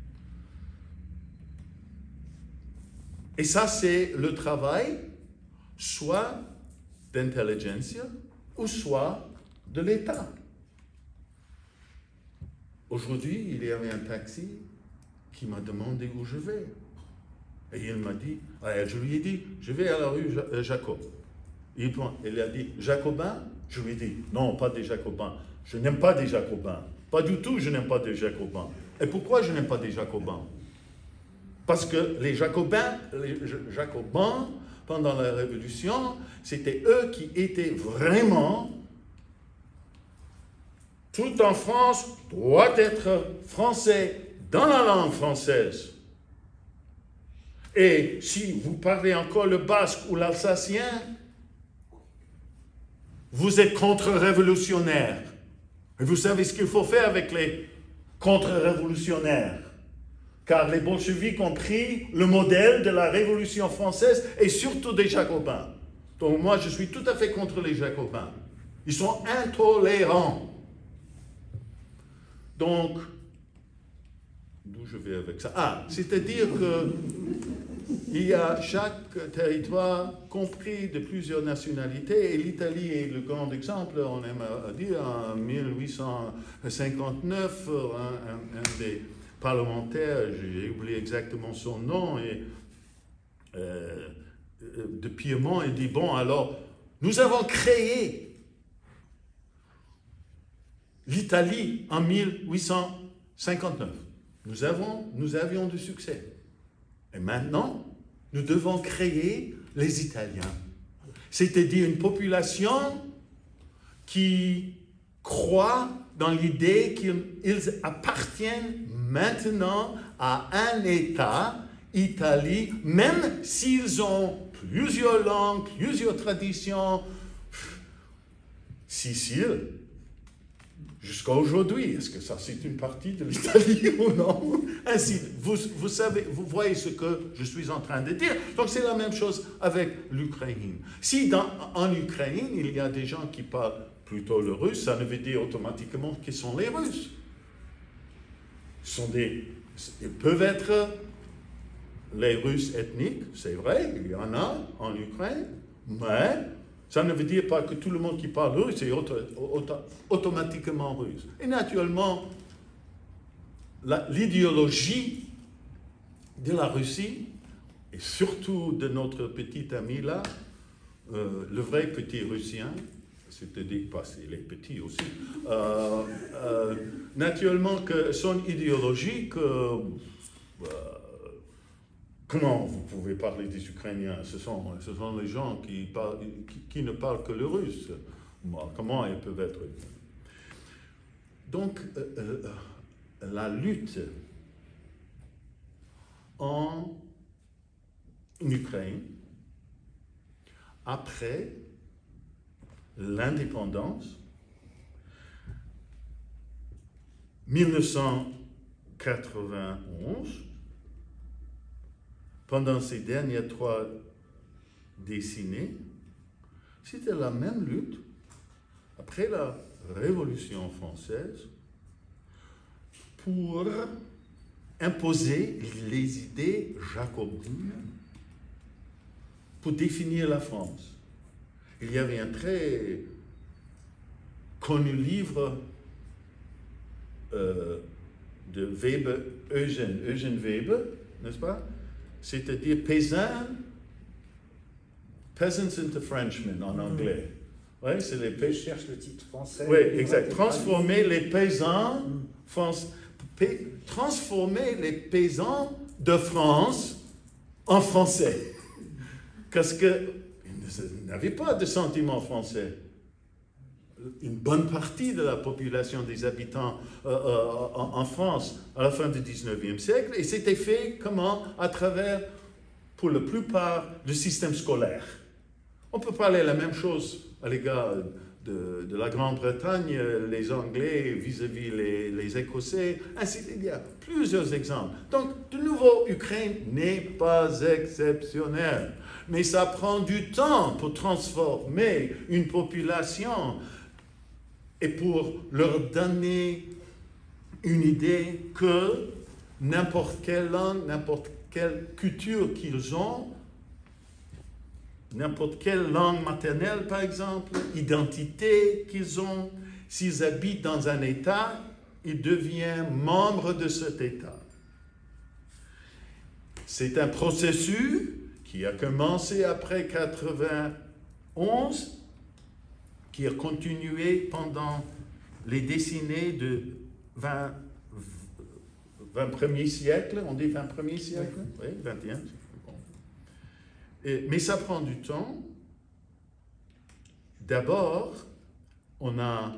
[SPEAKER 3] Et ça, c'est le travail, soit d'intelligentsia, ou soit de l'État. Aujourd'hui, il y avait un taxi qui m'a demandé où je vais. Et il m'a dit, je lui ai dit, je vais à la rue Jacob. Il, il a dit, Jacobin? Je lui ai dit, non, pas des Jacobins. Je n'aime pas des Jacobins. Pas du tout, je n'aime pas des Jacobins. Et pourquoi je n'aime pas des Jacobins? Parce que les Jacobins, les Jacobins, pendant la Révolution, c'était eux qui étaient vraiment, tout en France doit être français, dans la langue française. Et si vous parlez encore le basque ou l'alsacien, vous êtes contre-révolutionnaire. Et vous savez ce qu'il faut faire avec les contre-révolutionnaires. Car les bolcheviks ont pris le modèle de la Révolution française et surtout des Jacobins. Donc moi, je suis tout à fait contre les Jacobins. Ils sont intolérants. Donc, d'où je vais avec ça? Ah, c'est-à-dire que il y a chaque territoire compris de plusieurs nationalités, et l'Italie est le grand exemple, on aime à dire, en mille huit cent cinquante-neuf, un, un, un des parlementaires, j'ai oublié exactement son nom, et, euh, de Piémont, il dit, bon, alors, nous avons créé l'Italie en mille huit cent cinquante-neuf. Nous, avons, nous avions du succès. Et maintenant, nous devons créer les Italiens. C'est-à-dire une population qui croit dans l'idée qu'ils appartiennent maintenant à un État Italie, même s'ils ont plusieurs langues, plusieurs traditions. Sicile, jusqu'à aujourd'hui, est-ce que ça c'est une partie de l'Italie ou non? Ainsi, vous, vous savez, vous voyez ce que je suis en train de dire. Donc c'est la même chose avec l'Ukraine. Si dans, en Ukraine, il y a des gens qui parlent plutôt le russe, ça ne veut dire automatiquement qu'ils sont les Russes. Ils, sont des, ils peuvent être les Russes ethniques, c'est vrai, il y en a en Ukraine, mais ça ne veut dire pas que tout le monde qui parle russe est auto, auto, automatiquement russe. Et naturellement, l'idéologie de la Russie, et surtout de notre petit ami là, euh, le vrai petit Russien, c'est-à-dire pas c'est les petits aussi, euh, euh, naturellement que son idéologie, que, euh, comment vous pouvez parler des Ukrainiens? Ce sont, ce sont les gens qui, parlent, qui, qui ne parlent que le russe. Moi, comment ils peuvent être? Donc, euh, euh, la lutte en Ukraine, après l'indépendance, mille neuf cent quatre-vingt-onze, pendant ces dernières trois décennies, c'était la même lutte après la Révolution française pour imposer les idées jacobines pour définir la France. Il y avait un très connu livre euh, de Weber, Eugène, Eugène Weber, n'est-ce pas? C'est-à-dire paysans, peasants into Frenchmen en anglais. Ouais, c'est les
[SPEAKER 2] paysans. Je cherche le titre français.
[SPEAKER 3] Oui, exact. Transformer les paysans, France, pay, transformer les paysans de France en français. Parce qu'ils n'avaient pas de sentiment français. Une bonne partie de la population des habitants euh, euh, en, en France à la fin du dix-neuvième siècle, et c'était fait comment? À travers, pour la plupart, le système scolaire. On peut parler la même chose à l'égard de, de la Grande-Bretagne, les Anglais vis-à-vis les, les Écossais, ainsi il y a plusieurs exemples. Donc, de nouveau, l'Ukraine n'est pas exceptionnelle, mais ça prend du temps pour transformer une population et pour leur donner une idée que n'importe quelle langue, n'importe quelle culture qu'ils ont, n'importe quelle langue maternelle par exemple, identité qu'ils ont, s'ils habitent dans un État, ils deviennent membres de cet État. C'est un processus qui a commencé après quatre-vingt-onze, qui a continué pendant les décennies de vingt, vingt premier siècle, on dit vingt premier siècle, oui, vingt et un. Et, mais ça prend du temps. D'abord, on a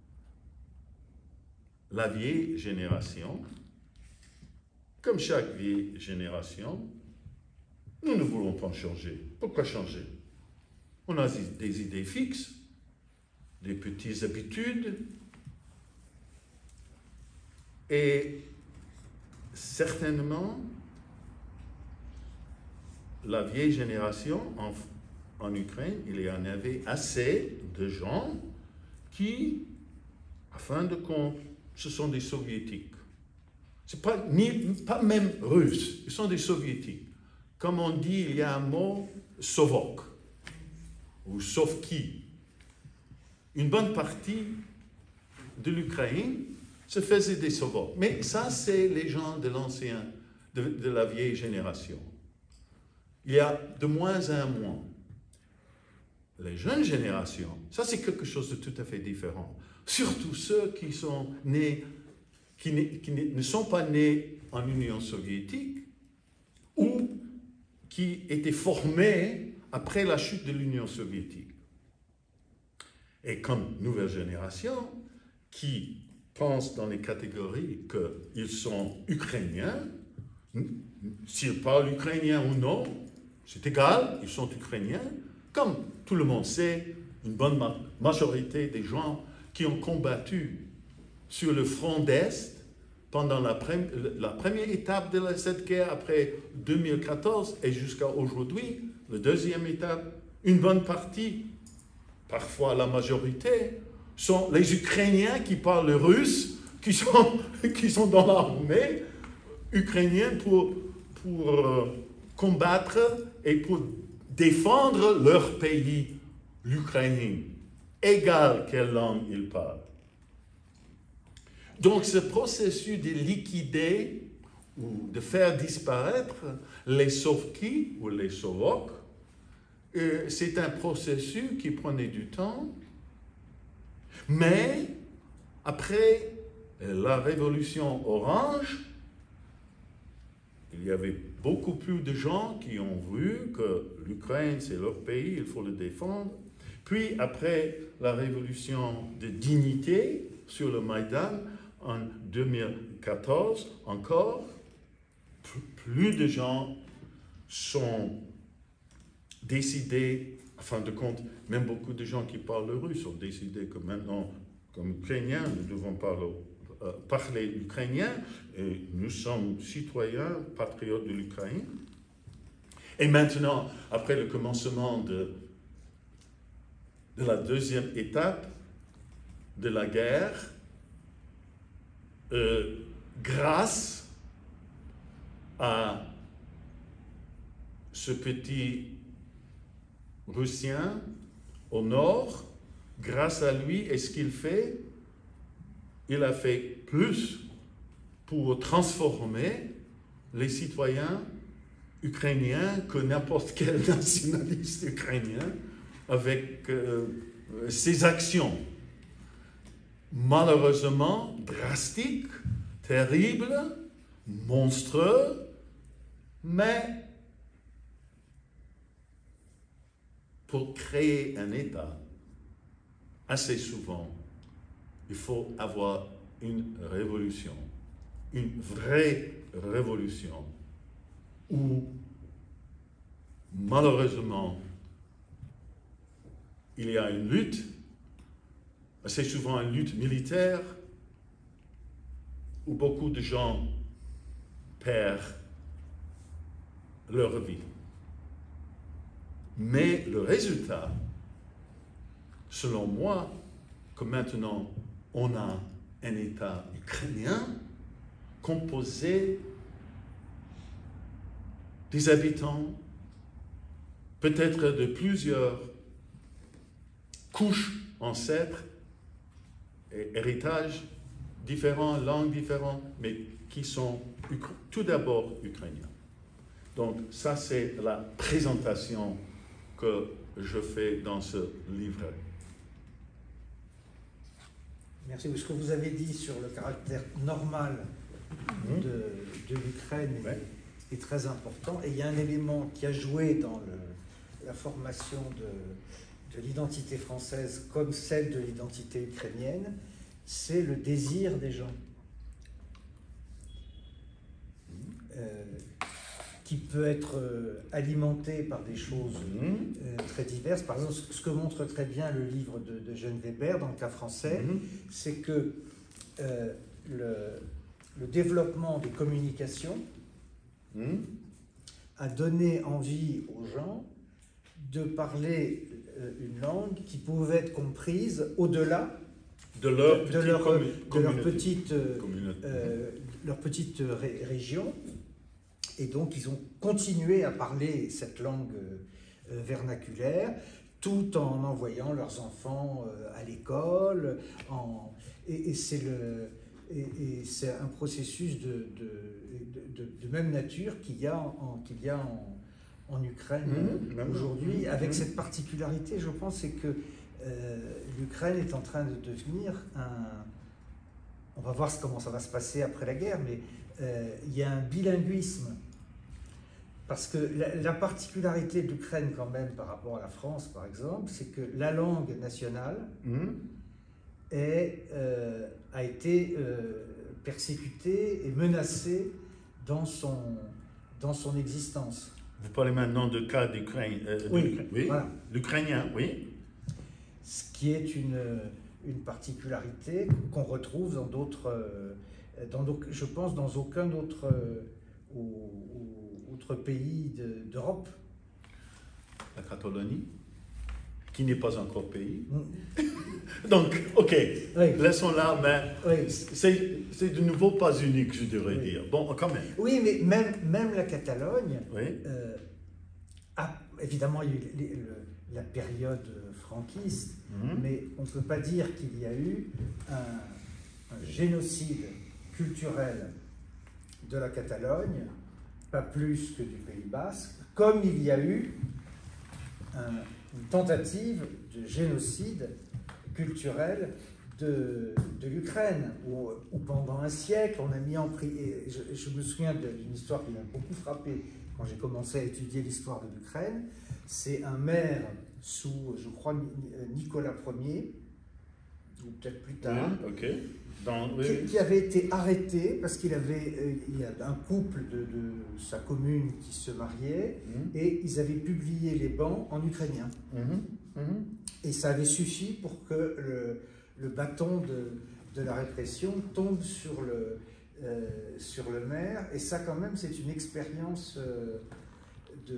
[SPEAKER 3] la vieille génération. Comme chaque vieille génération, nous ne voulons pas changer. Pourquoi changer? On a des idées fixes, des petites habitudes, et certainement, la vieille génération en, en Ukraine, il y en avait assez de gens qui, à fin de compte, ce sont des soviétiques. C'est pas, ni, pas même russes, ils sont des soviétiques. Comme on dit, il y a un mot, sovok, ou sovki. Une bonne partie de l'Ukraine se faisait des sovoks. Mais ça, c'est les gens de l'ancien, de, de la vieille génération. Il y a de moins en moins. Les jeunes générations, ça c'est quelque chose de tout à fait différent. Surtout ceux qui sont nés, qui ne, qui ne sont pas nés en Union soviétique ou qui étaient formés après la chute de l'Union soviétique. Et comme nouvelle génération, qui pensent dans les catégories qu'ils sont ukrainiens, s'ils parlent ukrainien ou non, c'est égal, ils sont ukrainiens. Comme tout le monde sait, une bonne ma majorité des gens qui ont combattu sur le front d'Est pendant la, pre la première étape de la, cette guerre après deux mille quatorze et jusqu'à aujourd'hui, la deuxième étape, une bonne partie, parfois la majorité, sont les Ukrainiens qui parlent le russe, qui sont, qui sont dans l'armée ukrainienne pour, pour euh, combattre et pour défendre leur pays, l'Ukraine, égal quelle langue ils parlent. Donc ce processus de liquider ou de faire disparaître les Sovki ou les Sovok, euh, c'est un processus qui prenait du temps, mais après la révolution orange, il y avait beaucoup plus de gens qui ont vu que l'Ukraine, c'est leur pays, il faut le défendre. Puis, après la révolution de dignité sur le Maïdan, en deux mille quatorze, encore, plus de gens sont décidés, en fin de compte, même beaucoup de gens qui parlent le russe ont décidé que maintenant, comme Ukrainiens, nous devons parler, euh, parler ukrainien, et nous sommes citoyens, patriotes de l'Ukraine. Et maintenant, après le commencement de, de la deuxième étape de la guerre, euh, grâce à ce petit Russien au nord, grâce à lui et ce qu'il fait, il a fait plus pour transformer les citoyens ukrainiens que n'importe quel nationaliste ukrainien avec euh, ses actions. Malheureusement, drastiques, terribles, monstrueux, mais pour créer un État, assez souvent, il faut avoir une révolution, une vraie révolution, où malheureusement, il y a une lutte, assez souvent une lutte militaire, où beaucoup de gens perdent leur vie. Mais le résultat, selon moi, que maintenant on a un État ukrainien composé des habitants, peut-être de plusieurs couches ancêtres et héritages différents, langues différentes, mais qui sont tout d'abord ukrainiens. Donc ça, c'est la présentation que je fais dans ce livret.
[SPEAKER 2] Merci. Ce que vous avez dit sur le caractère normal mmh. de, de l'Ukraine est, ouais. est très important. Et il y a un élément qui a joué dans le, la formation de, de l'identité française comme celle de l'identité ukrainienne, c'est le désir des gens. Euh, qui peut être euh, alimenté par des choses euh, très diverses. Par exemple, ce que montre très bien le livre de, de Jeanne Weber, dans le cas français, mmh. c'est que euh, le, le développement des communications mmh. a donné envie aux gens de parler euh, une langue qui pouvait être comprise au-delà
[SPEAKER 3] de leur,
[SPEAKER 2] de, de leur, de leur petite, euh, leur petite ré région. Et donc, ils ont continué à parler cette langue euh, vernaculaire, tout en envoyant leurs enfants euh, à l'école. Et, et c'est un processus de, de, de, de même nature qu'il y a en, qu'il y a en, en Ukraine mmh, aujourd'hui, mmh, avec mmh. cette particularité, je pense, c'est que euh, l'Ukraine est en train de devenir un... On va voir comment ça va se passer après la guerre, mais euh, il y a un bilinguisme. Parce que la, la particularité de l'Ukraine, quand même, par rapport à la France, par exemple, c'est que la langue nationale mmh. est, euh, a été euh, persécutée et menacée dans son, dans son existence.
[SPEAKER 3] Vous parlez maintenant de cas d'Ukraine. Euh,
[SPEAKER 2] Oui,
[SPEAKER 3] oui.
[SPEAKER 2] voilà.
[SPEAKER 3] L'Ukrainien, oui.
[SPEAKER 2] Ce qui est une, une particularité qu'on retrouve dans d'autres, dans, je pense, dans aucun autre, autre pays d'Europe.
[SPEAKER 3] La Catalogne, qui n'est pas encore pays.
[SPEAKER 2] Mm.
[SPEAKER 3] Donc, ok,
[SPEAKER 2] oui.
[SPEAKER 3] laissons là, mais
[SPEAKER 2] oui.
[SPEAKER 3] c'est de nouveau pas unique, je devrais oui. dire. Bon, quand même.
[SPEAKER 2] Oui, mais même, même la Catalogne,
[SPEAKER 3] oui.
[SPEAKER 2] euh, a, évidemment, il y a eu les, le, la période franquiste, mm-hmm. mais on ne peut pas dire qu'il y a eu un, un génocide culturel de la Catalogne, pas plus que du Pays Basque, comme il y a eu un, une tentative de génocide culturel de, de l'Ukraine, où, où pendant un siècle, on a mis en prix. Et je, je me souviens d'une histoire qui m'a beaucoup frappé quand j'ai commencé à étudier l'histoire de l'Ukraine. C'est un maire sous, je crois, Nicolas Ier, ou peut-être plus tard,
[SPEAKER 3] mmh, okay. Dans, oui.
[SPEAKER 2] qui, qui avait été arrêté parce qu'il avait euh, il y a un couple de, de sa commune qui se mariait mmh. et ils avaient publié les bans en ukrainien. Mmh. Mmh. Et ça avait suffi pour que le, le bâton de, de la répression tombe sur le, euh, sur le maire. Et ça, quand même, c'est une expérience euh, de,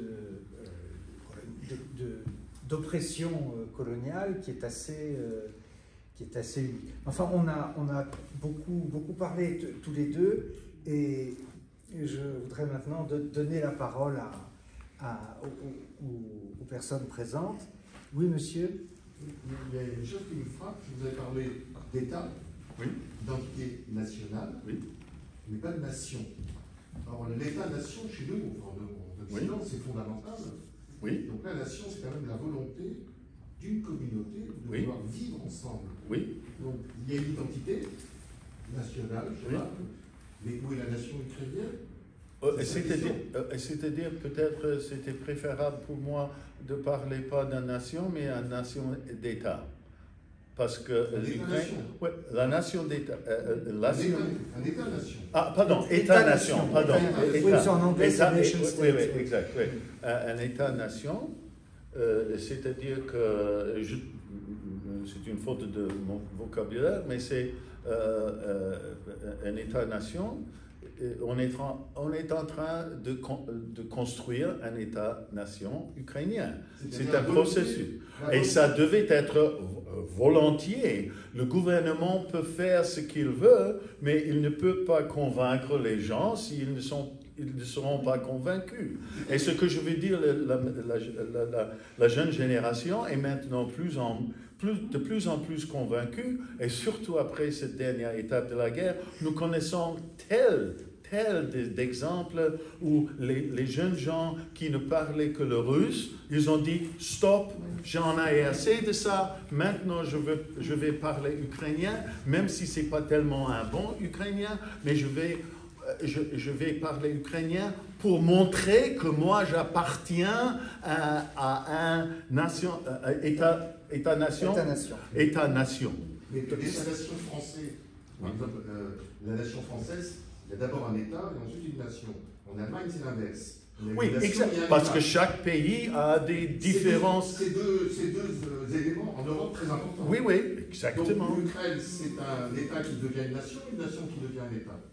[SPEAKER 2] euh, de, de, d'oppression coloniale qui est assez... Euh, qui est assez unique. Enfin, on a, on a beaucoup, beaucoup parlé tous les deux, et je voudrais maintenant de, donner la parole à, à, aux, aux, aux personnes présentes. Oui, monsieur?
[SPEAKER 5] Il y a une chose qui me frappe, vous avez parlé d'État,
[SPEAKER 3] oui.
[SPEAKER 5] d'identité nationale,
[SPEAKER 3] oui.
[SPEAKER 5] mais pas de nation. Alors, l'État-nation, chez nous, en Occident, oui. c'est fondamental.
[SPEAKER 3] Oui.
[SPEAKER 5] Donc la nation, c'est quand même la volonté d'une communauté de
[SPEAKER 3] oui.
[SPEAKER 5] pouvoir vivre ensemble.
[SPEAKER 3] Oui.
[SPEAKER 5] Donc il y a une identité nationale, je
[SPEAKER 3] oui.
[SPEAKER 5] sais pas, mais où est la nation ukrainienne?
[SPEAKER 3] euh, C'est-à-dire, euh, c'est-à-dire peut-être c'était préférable pour moi de parler pas d'une nation, mais d'une nation d'État. Parce que
[SPEAKER 5] l'État-nation.
[SPEAKER 3] Ouais, la nation d'État. Euh,
[SPEAKER 5] un État-nation.
[SPEAKER 3] Ah, pardon, État-nation, pardon.
[SPEAKER 2] Oui, c'est en anglais, c'est nation
[SPEAKER 3] oui,
[SPEAKER 2] state.
[SPEAKER 3] oui, exact. Oui. Un État-nation. Euh, c'est-à-dire que, c'est une faute de mon vocabulaire, mais c'est euh, euh, un État-nation. On est, on est en train de, de construire un État-nation ukrainien. C'est un processus. Et ça devait être volontiers. Le gouvernement peut faire ce qu'il veut, mais il ne peut pas convaincre les gens s'ils ne sont ils ne seront pas convaincus. Et ce que je veux dire, la, la, la, la, la jeune génération est maintenant plus en, plus, de plus en plus convaincue, et surtout après cette dernière étape de la guerre, nous connaissons tel, tel d'exemples où les, les jeunes gens qui ne parlaient que le russe, ils ont dit « Stop, j'en ai assez de ça, maintenant je, veux, je vais parler ukrainien, même si ce n'est pas tellement un bon ukrainien, mais je vais... Je, je vais parler ukrainien pour montrer que moi j'appartiens à, à un nation, à État, État-nation.
[SPEAKER 2] État-nation.
[SPEAKER 3] État-nation.
[SPEAKER 5] Mais l'État-nation français, par exemple, euh, la nation française, il y a d'abord un État et ensuite une nation. En Allemagne, c'est l'inverse.
[SPEAKER 3] Oui, exact, parce que chaque pays a des différences.
[SPEAKER 5] C'est deux, deux, deux euh, éléments en Europe très importants.
[SPEAKER 3] Oui, oui, exactement.
[SPEAKER 5] Donc l'Ukraine, c'est un État qui devient une nation, une nation qui devient un État.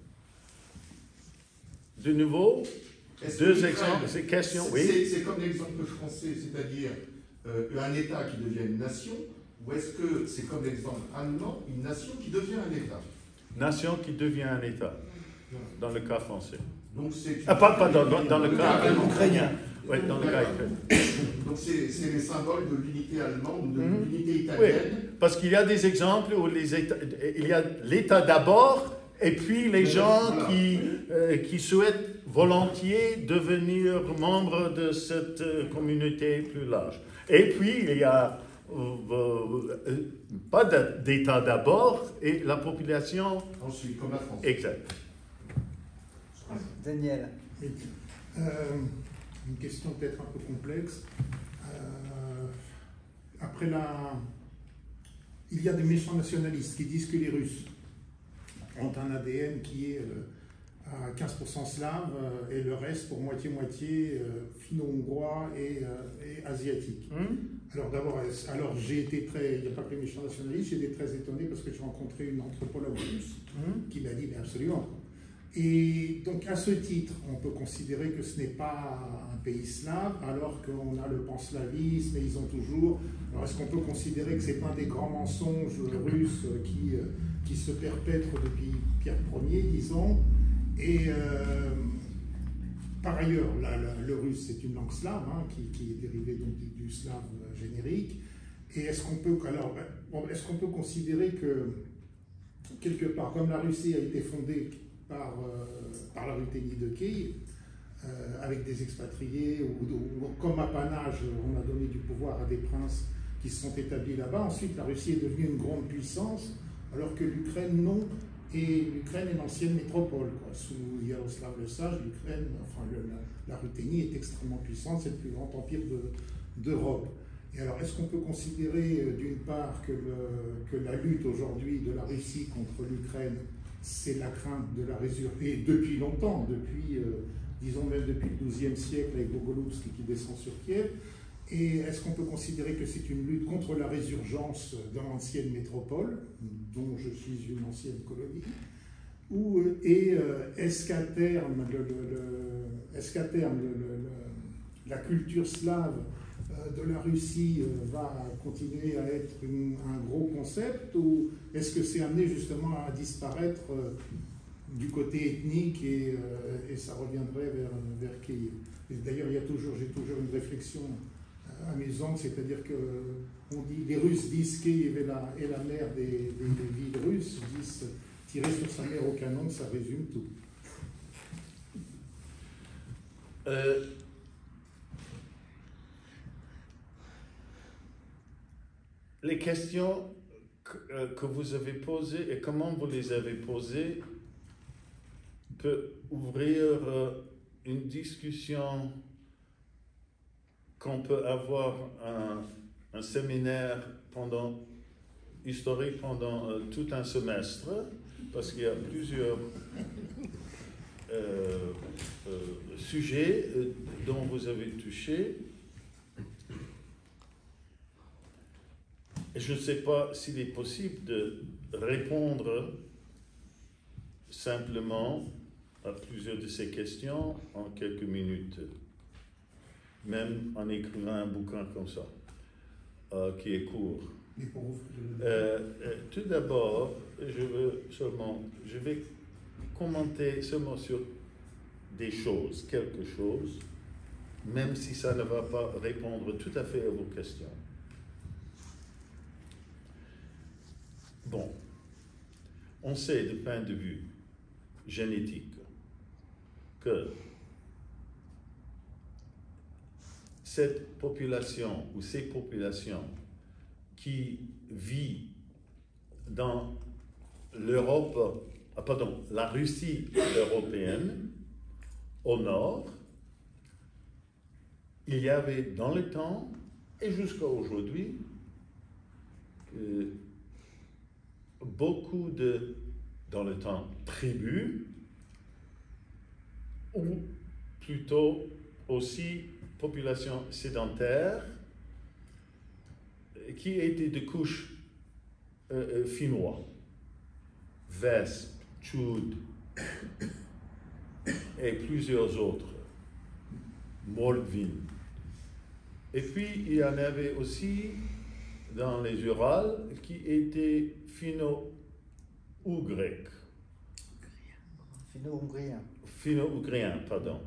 [SPEAKER 3] De nouveau, deux exemples, ces questions, oui.
[SPEAKER 5] C'est comme l'exemple français, c'est-à-dire euh, un État qui devient une nation, ou est-ce que c'est comme l'exemple allemand, une nation qui devient un État?
[SPEAKER 3] Nation qui devient un État, dans le cas français.
[SPEAKER 5] Donc c'est
[SPEAKER 3] ah, pas, pas dans, dans, dans le, le cas ukrainien. Oui, dans le cas ukrainien.
[SPEAKER 5] Donc c'est les symboles de l'unité allemande, de
[SPEAKER 3] mmh.
[SPEAKER 5] l'unité italienne.
[SPEAKER 3] Oui, parce qu'il y a des exemples où les États, il y a l'État d'abord, et puis les gens voilà. qui, euh, qui souhaitent volontiers devenir membres de cette euh, communauté plus large. Et puis il y a euh, euh, pas d'État d'abord et la population...
[SPEAKER 5] Ensuite, comme la France.
[SPEAKER 3] Exact.
[SPEAKER 2] Daniel.
[SPEAKER 6] Euh, une question peut-être un peu complexe. Euh, après la... Il y a des méchants nationalistes qui disent que les Russes ont un A D N qui est euh, à quinze pour cent slaves euh, et le reste pour moitié-moitié euh, finno-hongrois et, euh, et asiatique.
[SPEAKER 3] Hum?
[SPEAKER 6] Alors d'abord, est-ce- alors j'ai été très, il n'y a pas que les méchants nationalistes, j'ai été très étonné parce que j'ai rencontré une anthropologue russe
[SPEAKER 3] Hum?
[SPEAKER 6] qui m'a dit, mais absolument. Et donc à ce titre, on peut considérer que ce n'est pas un pays slave, alors qu'on a le panslavisme et ils ont toujours. Alors est-ce qu'on peut considérer que c'est pas un des grands mensonges russes qui, euh, qui se perpètrent depuis Pierre Ier, disons. Et euh, par ailleurs, la- la- le russe c'est une langue slave, hein, qui, qui est dérivée donc du, du slave euh, générique. Et est-ce qu'on peut, alors, bon, est-ce qu'on peut considérer que quelque part, comme la Russie a été fondée par, euh, par la Ruthénie de Kiev, euh, avec des expatriés, ou, ou- ou comme apanage, on a donné du pouvoir à des princes qui se sont établis là-bas. Ensuite, la Russie est devenue une grande puissance, alors que l'Ukraine, non. Et l'Ukraine est l'ancienne métropole, quoi. Sous Yaroslav le Sage, l'Ukraine, enfin, le- la, la Ruthénie est extrêmement puissante, c'est le plus grand empire de- d'Europe. Et alors, est-ce qu'on peut considérer, euh, d'une part, que, le- que la lutte aujourd'hui de la Russie contre l'Ukraine, c'est la crainte de la résurrection, et depuis longtemps, depuis, euh, disons même depuis le douzième siècle, avec Bogolovski qui descend sur Kiev, et est-ce qu'on peut considérer que c'est une lutte contre la résurgence dans l'ancienne métropole, dont je suis une ancienne colonie, ou, euh, et euh, est-ce qu'à terme, le, le- le- est-ce qu'à terme le- le- le- la culture slave euh, de la Russie euh, va continuer à être une- un gros concept, ou est-ce que c'est amené justement à disparaître euh, du côté ethnique et, euh, et ça reviendrait vers, vers Kiev? Et d'ailleurs, il y a toujours, j'ai toujours une réflexion euh, amusante, c'est-à-dire que on dit, les Russes disent Kiev est la, est la mère des, des- des villes russes, disent tirer sur sa mère au canon, ça résume tout.
[SPEAKER 3] Euh, les questions que, euh, que vous avez posées et comment vous les avez posées peut ouvrir euh, une discussion qu'on peut avoir un, un séminaire pendant, historique pendant euh, tout un semestre, parce qu'il y a plusieurs euh, euh, sujets euh, dont vous avez touché. Je ne sais pas s'il est possible de répondre simplement à plusieurs de ces questions en quelques minutes, même en écrivant un bouquin comme ça, euh, qui est court.
[SPEAKER 6] Mais pour vous, je-
[SPEAKER 3] Euh, euh, tout d'abord, je veux seulement, je vais commenter seulement sur des choses, quelque chose, même si ça ne va pas répondre tout à fait à vos questions. Bon, on sait du point de vue génétique que cette population ou ces populations qui vit dans l'Europe, ah, pardon, la Russie européenne, au nord, il y avait dans le temps, et jusqu'à aujourd'hui, euh, beaucoup de, dans le temps, tribus, ou plutôt aussi populations sédentaires, qui étaient de couches euh, euh, finnois, Vesp, Tchoud et plusieurs autres, Moldvin. Et puis il y en avait aussi dans les Urals qui étaient finno-ougriques.
[SPEAKER 2] Finno-ougriens.
[SPEAKER 3] Finno-ougriens, pardon.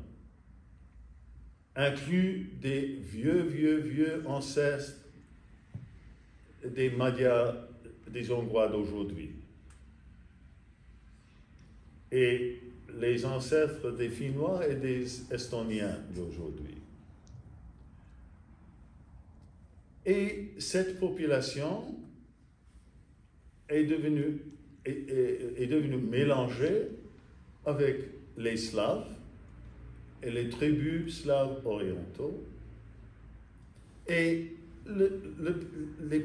[SPEAKER 3] Inclus des vieux, vieux, vieux ancêtres des Magyars, des Hongrois d'aujourd'hui. Et les ancêtres des Finnois et des Estoniens d'aujourd'hui. Et cette population est devenue, est, est, est devenue mélangée avec les Slaves et les tribus slaves orientaux. Et le, le, les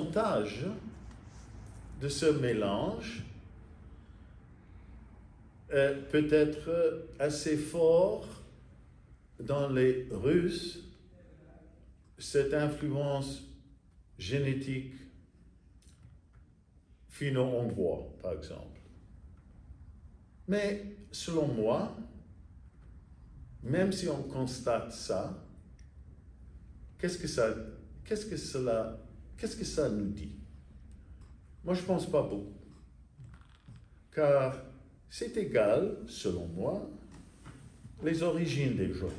[SPEAKER 3] pourcentages de ce mélange euh, peut-être assez fort dans les Russes, cette influence génétique finno-hongrois, par exemple. Mais selon moi, même si on constate ça, qu'est-ce que ça, qu'est-ce que cela, qu'est-ce que ça nous dit? Moi, je ne pense pas beaucoup. Car c'est égal, selon moi, les origines des gens.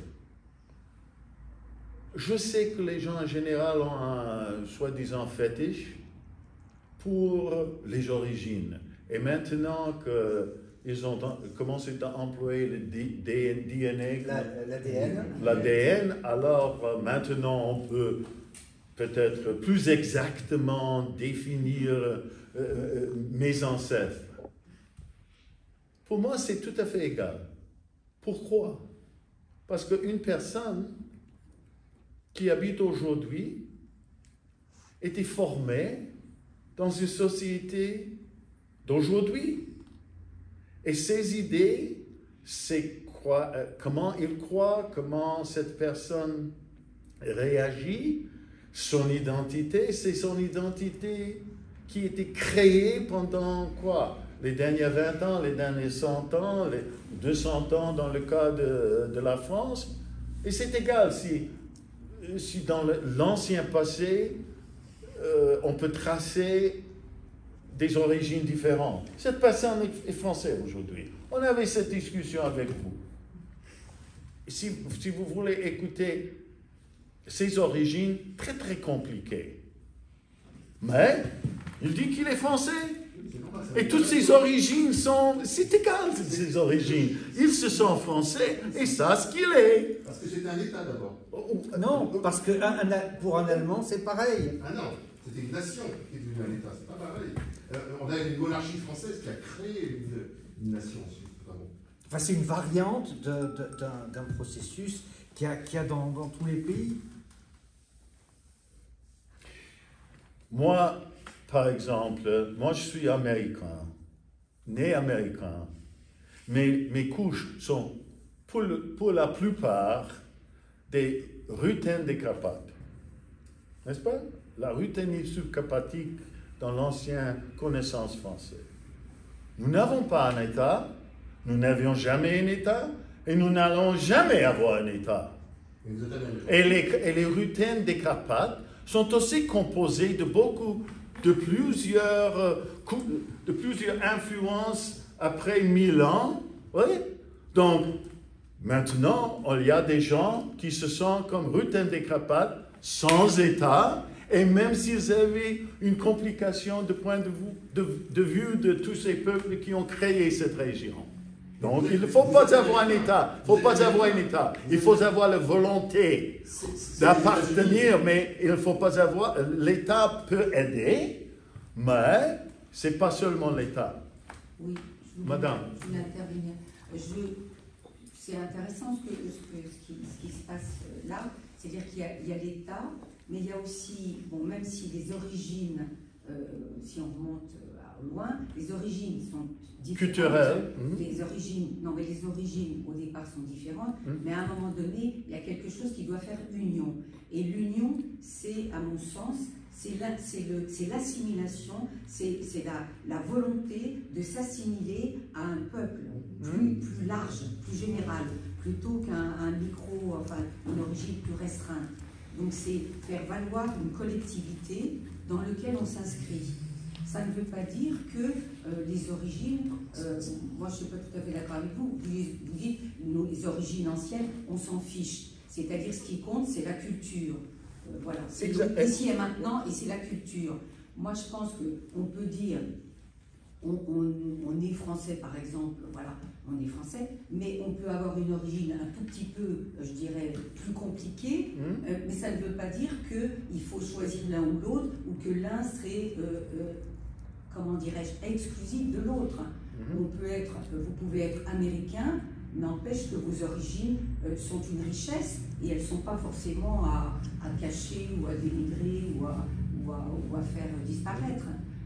[SPEAKER 3] Je sais que les gens en général ont un soi-disant fétiche pour les origines. Et maintenant qu'ils ont commencé à employer le D N A,
[SPEAKER 2] l'A D N,
[SPEAKER 3] l'A D N, alors maintenant on peut peut-être plus exactement définir euh, mes ancêtres. Pour moi, c'est tout à fait égal. Pourquoi? Parce qu'une personne qui habite aujourd'hui était formée dans une société d'aujourd'hui. Et ses idées, c'est quoi, euh, comment il croit, comment cette personne réagit, son identité, c'est son identité qui était créée pendant quoi? Les derniers vingt ans, les derniers cent ans, les deux cents ans dans le cas de, de la France. Et c'est égal si, si dans l'ancien passé, euh, on peut tracer des origines différentes. Cette personne est, est française aujourd'hui. On avait cette discussion avec vous. Si, si vous voulez écouter ses origines, très très compliquées. Mais il dit qu'il est français. Et toutes ces origines sont... C'est égal, ces origines. Il se sent français et ça, ce qu'il est.
[SPEAKER 5] Parce que c'était un État d'abord.
[SPEAKER 2] Non, parce que un, un, pour un Allemand, c'est pareil.
[SPEAKER 5] Ah non, c'était une nation qui est devenue un État, c'est pas pareil. Euh, on a une monarchie française qui a créé une, une nation ensuite. Vraiment.
[SPEAKER 2] Enfin, c'est une variante d'un processus qu'il y a, qu'il y a dans, dans tous les pays.
[SPEAKER 3] Moi, par exemple, moi je suis américain, né américain. Mes, mes couches sont, pour, le, pour la plupart, des rutènes des Carpates. N'est-ce pas? La ruténie subcarpatique dans l'ancienne connaissance française. Nous n'avons pas un État, nous n'avions jamais un État, et nous n'allons jamais avoir un État. Et les, et les rutènes des Carpates sont aussi composés de beaucoup, de plusieurs, de plusieurs influences après mille ans. Oui? Donc, maintenant, il y a des gens qui se sentent comme rutènes des Carpates, sans État, et même s'ils avaient une complication de point de vue de, de, vue de tous ces peuples qui ont créé cette région. Donc, il ne faut pas avoir un État. Il ne faut pas avoir un État. Il faut avoir la volonté d'appartenir, mais il ne faut pas avoir... L'État peut aider, mais ce n'est pas seulement l'État.
[SPEAKER 7] Oui, je
[SPEAKER 3] Madame.
[SPEAKER 7] Je voulais intervenir. C'est intéressant ce, que, ce, que, ce, qui, ce qui se passe là. C'est-à-dire qu'il y a, a l'État, mais il y a aussi, bon, même si les origines, euh, si on remonte loin, les origines sont différentes.
[SPEAKER 3] Culturelles.
[SPEAKER 7] Les origines, non, mais les origines au départ sont différentes, mmh. mais à un moment donné, il y a quelque chose qui doit faire union. Et l'union, c'est, à mon sens, c'est l'assimilation, c'est la, la volonté de s'assimiler à un peuple plus, mmh. plus large, plus général, plutôt qu'un micro, enfin, une origine plus restreinte. Donc c'est faire valoir une collectivité dans laquelle on s'inscrit. Ça ne veut pas dire que euh, les origines, euh, moi je ne suis pas tout à fait d'accord avec vous, vous, vous dites nos, les origines anciennes, on s'en fiche. C'est-à-dire ce qui compte, c'est la culture. Euh, voilà, c'est ici et maintenant, et c'est la culture. Moi je pense qu'on peut dire, on, on, on est français par exemple, voilà, on est français, mais on peut avoir une origine un tout petit peu, je dirais, plus compliquée, mmh. euh, mais ça ne veut pas dire qu'il faut choisir l'un ou l'autre, ou que l'un serait, euh, euh, comment dirais-je, exclusif de l'autre. Mmh. On peut être, vous pouvez être américain, n'empêche que vos origines euh, sont une richesse, et elles ne sont pas forcément à, à cacher, ou à dénigrer, ou à, ou à, ou à faire disparaître.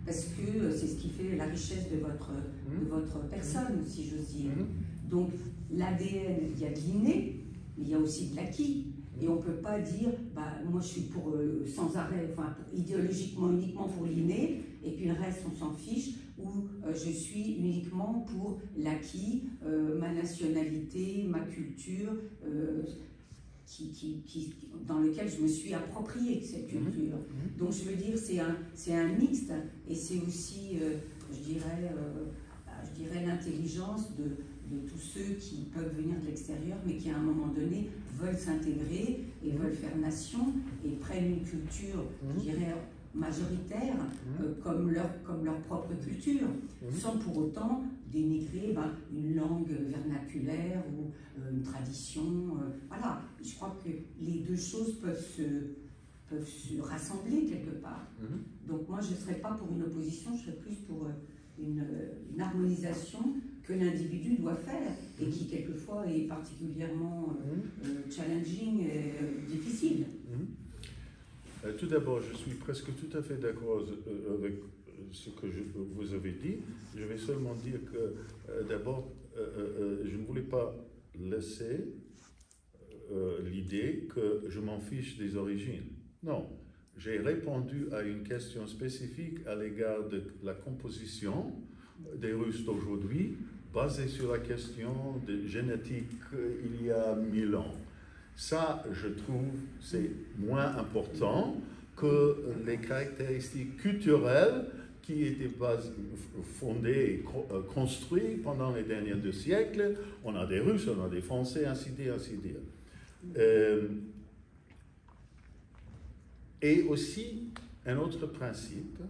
[SPEAKER 7] parce que c'est ce qui fait la richesse de votre, de votre personne, si j'ose dire. Donc, l'A D N, il y a de l'inné, mais il y a aussi de l'acquis. Et on ne peut pas dire, bah, moi je suis pour euh, sans arrêt, enfin, idéologiquement uniquement pour l'inné, et puis le reste on s'en fiche, ou euh, je suis uniquement pour l'acquis, euh, ma nationalité, ma culture, euh, qui, qui, qui, dans lequel je me suis approprié cette culture. Mmh. Donc je veux dire, c'est un, c'est un mixte, et c'est aussi, euh, je dirais, euh, je dirais l'intelligence de, de tous ceux qui peuvent venir de l'extérieur, mais qui à un moment donné veulent s'intégrer et veulent faire nation et prennent une culture, je dirais, majoritaire euh, comme, leur, comme leur propre culture, sans pour autant dénigrer ben, une langue vernaculaire ou euh, une tradition. Euh, voilà, je crois que les deux choses peuvent se, peuvent se rassembler quelque part. Donc moi, je ne serais pas pour une opposition, je serais plus pour euh, une, une harmonisation que l'individu doit faire et qui quelquefois est particulièrement euh, euh, challenging et euh, difficile.
[SPEAKER 3] Euh, tout d'abord, je suis presque tout à fait d'accord euh, avec ce que je, vous avez dit. Je vais seulement dire que euh, d'abord, euh, euh, je ne voulais pas laisser euh, l'idée que je m'en fiche des origines. Non, j'ai répondu à une question spécifique à l'égard de la composition des Russes d'aujourd'hui, basée sur la question de génétique euh, il y a mille ans. Ça, je trouve, c'est moins important que les caractéristiques culturelles qui étaient fondées et construites pendant les derniers deux siècles. On a des Russes, on a des Français, ainsi de suite, ainsi de suite. Euh, et aussi, un autre principe,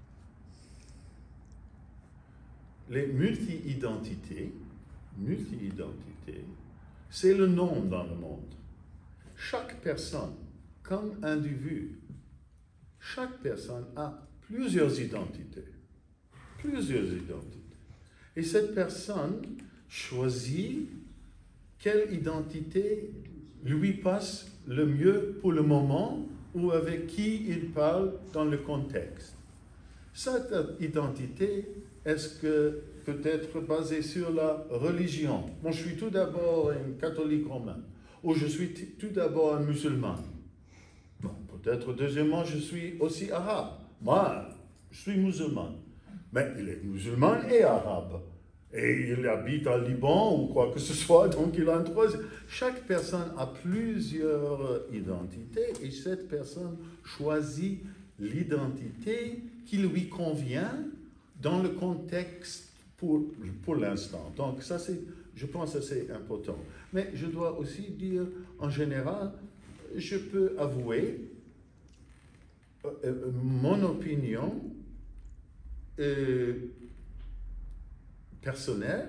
[SPEAKER 3] les multi-identités, multi-identités, c'est le nom dans le monde. Chaque personne, comme individu, chaque personne a plusieurs identités. Plusieurs identités. Et cette personne choisit quelle identité lui passe le mieux pour le moment ou avec qui il parle dans le contexte. Cette identité, est-ce que peut être basée sur la religion? Moi, je suis tout d'abord un catholique romain. Ou je suis tout d'abord un musulman. Bon, peut-être deuxièmement, je suis aussi arabe. Moi, je suis musulman. Mais il est musulman et arabe. Et il habite au Liban ou quoi que ce soit, donc il a un troisième. Chaque personne a plusieurs identités et cette personne choisit l'identité qui lui convient dans le contexte pour, pour l'instant. Donc ça, c'est, je pense que c'est important. Mais je dois aussi dire, en général, je peux avouer euh, mon opinion euh, personnelle.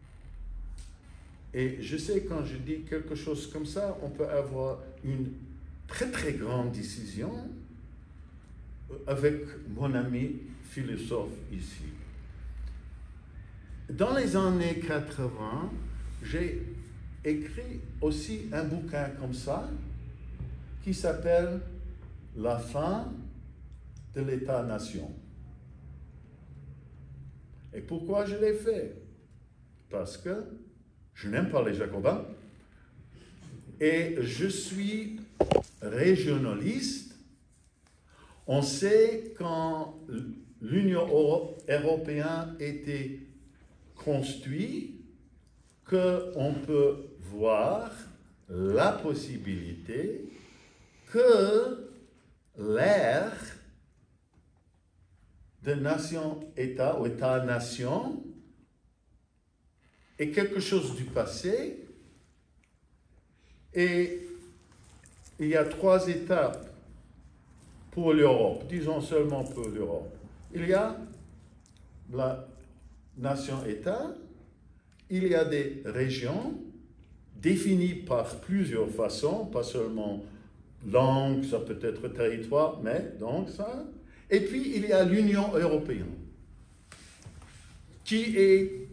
[SPEAKER 3] Et je sais, quand je dis quelque chose comme ça, on peut avoir une très très grande décision avec mon ami philosophe ici. Dans les années quatre-vingt, j'ai écrit aussi un bouquin comme ça, qui s'appelle « La fin de l'État-nation ». Et pourquoi je l'ai fait? Parce que je n'aime pas les Jacobins, et je suis régionaliste. On sait quand l'Union européenne était construite, qu'on peut voir la possibilité que l'ère de nation-État ou État-nation est quelque chose du passé, et il y a trois étapes pour l'Europe, disons seulement pour l'Europe. Il y a la nation-État, il y a des régions définies par plusieurs façons, pas seulement langue, ça peut être territoire, mais donc ça. Et puis il y a l'Union européenne, qui est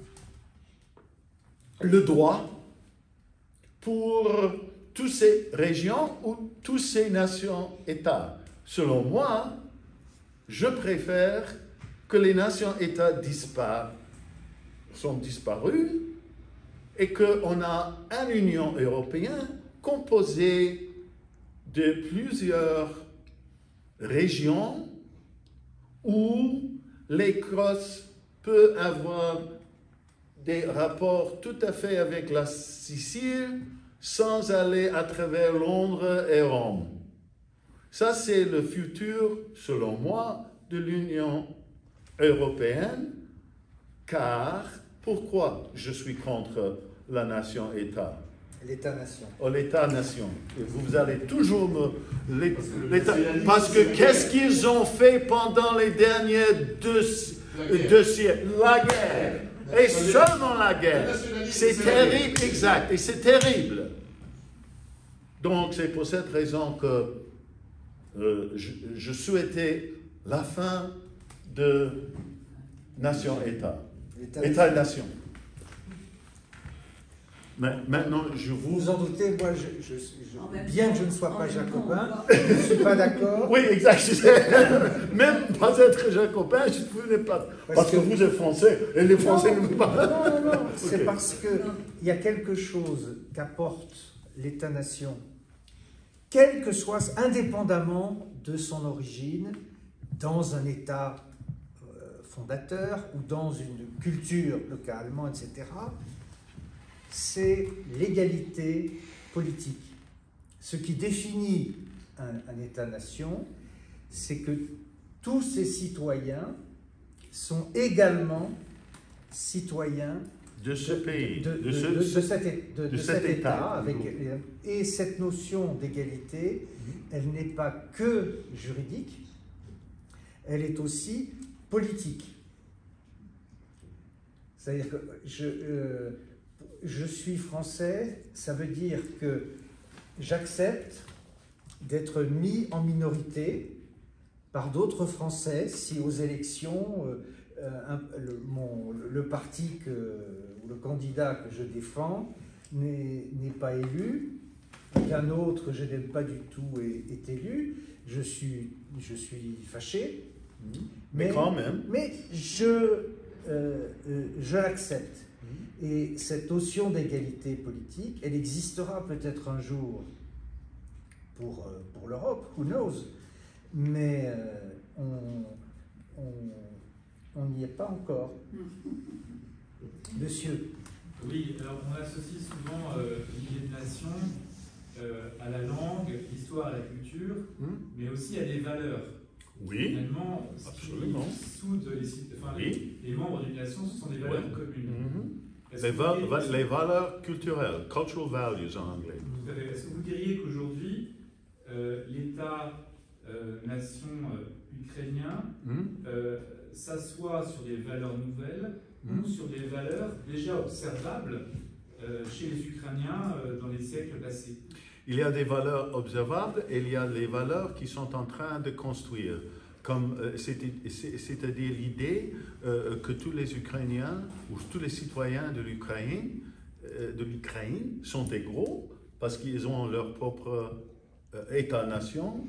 [SPEAKER 3] le droit pour toutes ces régions ou toutes ces nations-États. Selon moi, je préfère que les nations-États disparaissent, sont disparues et qu'on a une Union européenne composée de plusieurs régions où l'Écosse peut avoir des rapports tout à fait avec la Sicile sans aller à travers Londres et Rome. Ça, c'est le futur, selon moi, de l'Union européenne, car pourquoi je suis contre la nation-État?
[SPEAKER 2] L'État-nation.
[SPEAKER 3] Oh, l'État-nation. Et vous allez toujours me... l'État, parce que qu'est-ce qu'ils ont fait pendant les derniers deux, deux siècles? La guerre. Et seulement la guerre. C'est terrible, exact. Et c'est terrible. Donc, c'est pour cette raison que euh, je, je souhaitais la fin de nation-État. État et nation. Mais maintenant, je vous...
[SPEAKER 2] Vous en doutez, moi, je, je, je, bien que je ne sois pas jacobin,
[SPEAKER 7] temps,
[SPEAKER 2] je ne suis pas d'accord.
[SPEAKER 3] Oui, exact. Même pas être jacobin, je ne voulais pas. Parce, parce que, que vous êtes français, et les Français
[SPEAKER 2] non,
[SPEAKER 3] ne veulent pas.
[SPEAKER 2] Non, non, non. C'est
[SPEAKER 3] Okay.
[SPEAKER 2] parce qu'il y a quelque chose qu'apporte l'État-nation, quel que soit, indépendamment de son origine, dans un État euh, fondateur ou dans une culture localement, et cetera, c'est l'égalité politique. Ce qui définit un, un État-nation, c'est que tous ces citoyens sont également citoyens
[SPEAKER 3] de ce pays,
[SPEAKER 2] de, de,
[SPEAKER 3] de,
[SPEAKER 2] de,
[SPEAKER 3] ce,
[SPEAKER 2] de, de cet, de,
[SPEAKER 3] de
[SPEAKER 2] de
[SPEAKER 3] cet
[SPEAKER 2] cet État.
[SPEAKER 3] État.
[SPEAKER 2] Avec, et cette notion d'égalité, elle n'est pas que juridique, elle est aussi politique. C'est-à-dire que je... Euh, je suis français, ça veut dire que j'accepte d'être mis en minorité par d'autres Français si aux élections, euh, un, le, mon, le parti que, ou le candidat que je défends n'est pas élu, qu'un autre que je n'aime pas du tout est, est élu, je suis, je suis fâché,
[SPEAKER 3] mmh.
[SPEAKER 2] mais,
[SPEAKER 3] mais quand même.
[SPEAKER 2] Mais je, euh, euh, je l'accepte. Et cette notion d'égalité politique, elle existera peut-être un jour pour, pour l'Europe, who knows, mais euh, on n'y est pas encore. Monsieur.
[SPEAKER 8] Oui, alors on associe souvent euh, l'idée de nation euh, à la langue, l'histoire, à la culture, mmh. mais aussi à des valeurs.
[SPEAKER 3] Oui,
[SPEAKER 8] finalement,
[SPEAKER 3] absolument.
[SPEAKER 8] Soude les, enfin,
[SPEAKER 3] oui.
[SPEAKER 8] les, les membres d'une nation, ce sont des valeurs
[SPEAKER 3] oui.
[SPEAKER 8] communes.
[SPEAKER 3] Mmh. Les, va va les valeurs culturelles, cultural values en anglais.
[SPEAKER 8] Est-ce que vous diriez qu'aujourd'hui, euh, l'État-nation euh, euh, ukrainien mmh. euh, s'assoit sur des valeurs nouvelles mmh. ou sur des valeurs déjà observables euh, chez les Ukrainiens euh, dans les siècles passés?
[SPEAKER 3] Il y a des valeurs observables et il y a les valeurs qui sont en train de construire. Comme, euh, c'est-à-dire l'idée euh, que tous les Ukrainiens ou tous les citoyens de l'Ukraine euh, de l'Ukraine sont égaux parce qu'ils ont leur propre euh, État-nation.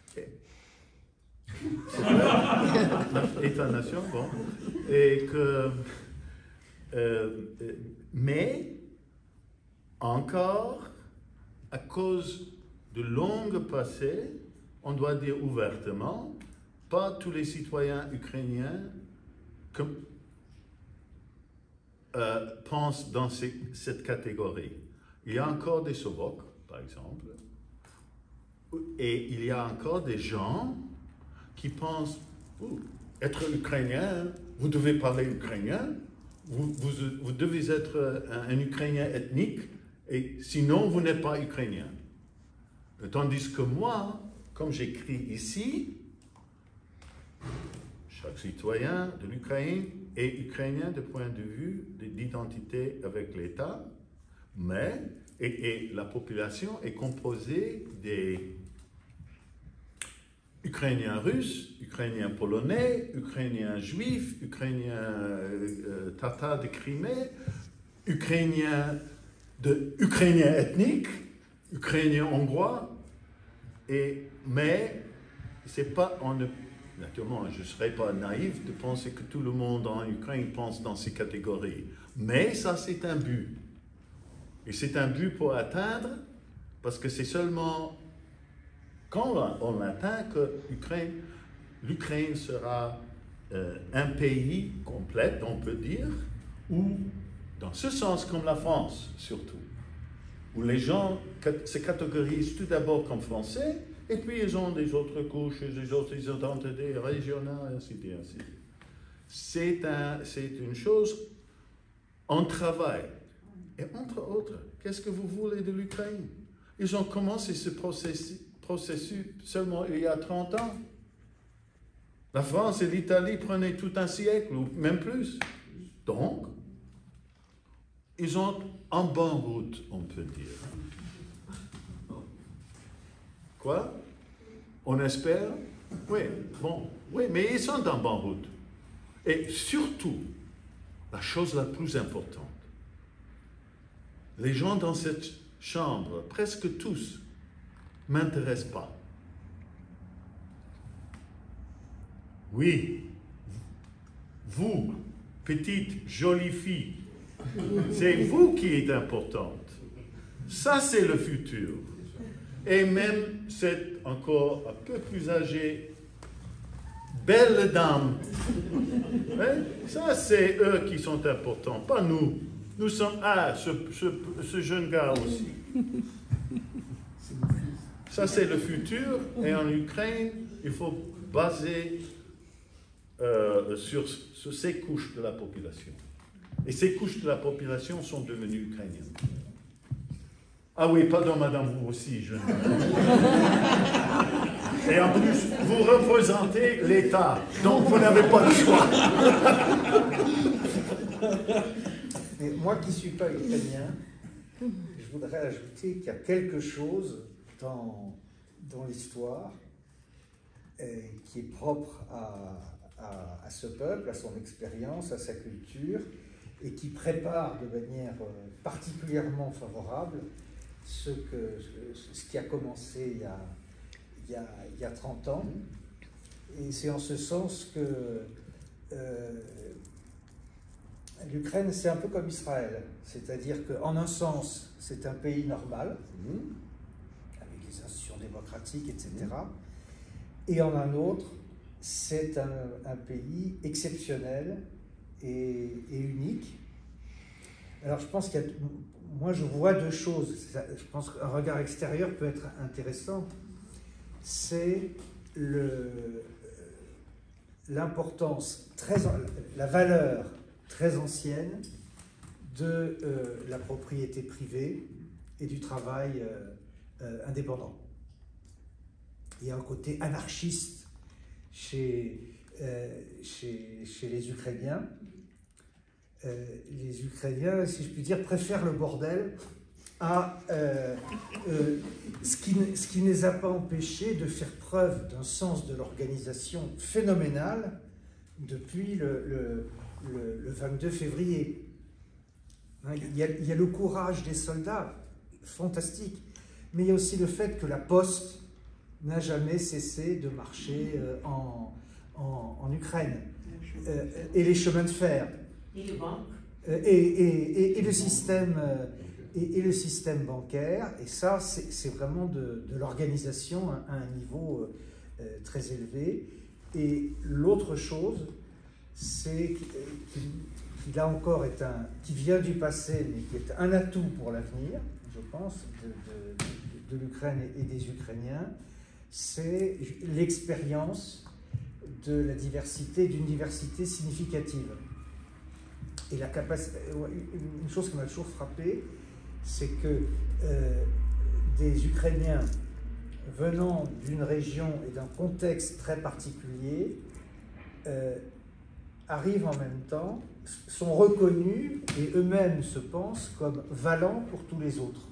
[SPEAKER 3] État-nation, bon. Et que, euh, mais encore, à cause de longues passées, on doit dire ouvertement, pas tous les citoyens ukrainiens que, euh, pensent dans ces, cette catégorie. Il y a encore des Slovaques, par exemple, et il y a encore des gens qui pensent, oh, être ukrainien, vous devez parler ukrainien, vous, vous, vous devez être un, un Ukrainien ethnique, et sinon vous n'êtes pas ukrainien. Tandis que moi, comme j'écris ici, chaque citoyen de l'Ukraine est ukrainien de point de vue d'identité avec l'État, mais et, et la population est composée des Ukrainiens russes, Ukrainiens polonais, Ukrainiens juifs, Ukrainiens euh, tatars de Crimée, Ukrainiens de Ukrainiens ethniques, Ukrainiens hongrois, et mais c'est pas on ne Naturellement, je ne serais pas naïf de penser que tout le monde en Ukraine pense dans ces catégories. Mais ça, c'est un but. Et c'est un but pour atteindre, parce que c'est seulement quand on l'atteint que l'Ukraine, l'Ukraine sera euh, un pays complet, on peut dire, où, dans ce sens, comme la France surtout, où les gens se catégorisent tout d'abord comme français, et puis ils ont des autres couches, des autres identités régionales, ainsi de suite, ainsi de suite. C'est un, c'est une chose en travail. Et entre autres, qu'est-ce que vous voulez de l'Ukraine? Ils ont commencé ce processus, processus seulement il y a trente ans. La France et l'Italie prenaient tout un siècle, ou même plus. Donc, ils sont en bonne route, on peut dire. Quoi? On espère? Oui, bon, oui, mais ils sont en bonne route. Et surtout, la chose la plus importante, les gens dans cette chambre, presque tous, ne m'intéressent pas. Oui, vous, petite, jolie fille, c'est vous qui êtes importante. Ça, c'est le futur. Et même cette encore un peu plus âgée, belle dame, hein? Ça, c'est eux qui sont importants, pas nous. Nous sommes, ah, ce, ce, ce jeune gars aussi. Ça, c'est le futur. Et en Ukraine, il faut baser euh, sur, sur ces couches de la population. Et ces couches de la population sont devenues ukrainiennes. Ah oui, pardon, madame, vous aussi, jeune gars. Et en plus, vous représentez l'État, donc vous n'avez pas le choix.
[SPEAKER 2] Mais moi qui ne suis pas ukrainien, je voudrais ajouter qu'il y a quelque chose dans, dans l'histoire euh, qui est propre à, à, à ce peuple, à son expérience, à sa culture, et qui prépare de manière euh, particulièrement favorable ce, que, ce qui a commencé il y a, il y a, il y a trente ans. Et c'est en ce sens que euh, l'Ukraine, c'est un peu comme Israël. C'est-à-dire qu'en un sens, c'est un pays normal, avec des institutions démocratiques, et cetera. Et en un autre, c'est un, un pays exceptionnel et, et unique. Alors je pense qu'il y a... Moi, je vois deux choses. Je pense qu'un regard extérieur peut être intéressant. C'est le, l'importance, très, la valeur très ancienne de euh, la propriété privée et du travail euh, euh, indépendant. Il y a un côté anarchiste chez, euh, chez, chez les Ukrainiens. Euh, les Ukrainiens, si je puis dire, préfèrent le bordel à euh, euh, ce, qui ne, ce qui ne les a pas empêchés de faire preuve d'un sens de l'organisation phénoménal depuis le, le, le, le vingt-deux février. Hein, il, y a, il y a le courage des soldats, fantastique, mais il y a aussi le fait que la poste n'a jamais cessé de marcher euh, en, en, en Ukraine, euh, et les chemins de fer.
[SPEAKER 7] Et les banques.
[SPEAKER 2] Et, et, et, et, le système, et, et le système bancaire, et ça, c'est vraiment de, de l'organisation à, à un niveau euh, très élevé. Et l'autre chose, c'est qui là encore est un, qui vient du passé, mais qui est un atout pour l'avenir, je pense, de, de, de l'Ukraine et des Ukrainiens, c'est l'expérience de la diversité, d'une diversité significative. Et la capacité, une chose qui m'a toujours frappé, c'est que euh, des Ukrainiens venant d'une région et d'un contexte très particulier euh, arrivent en même temps, sont reconnus et eux-mêmes se pensent comme valants pour tous les autres.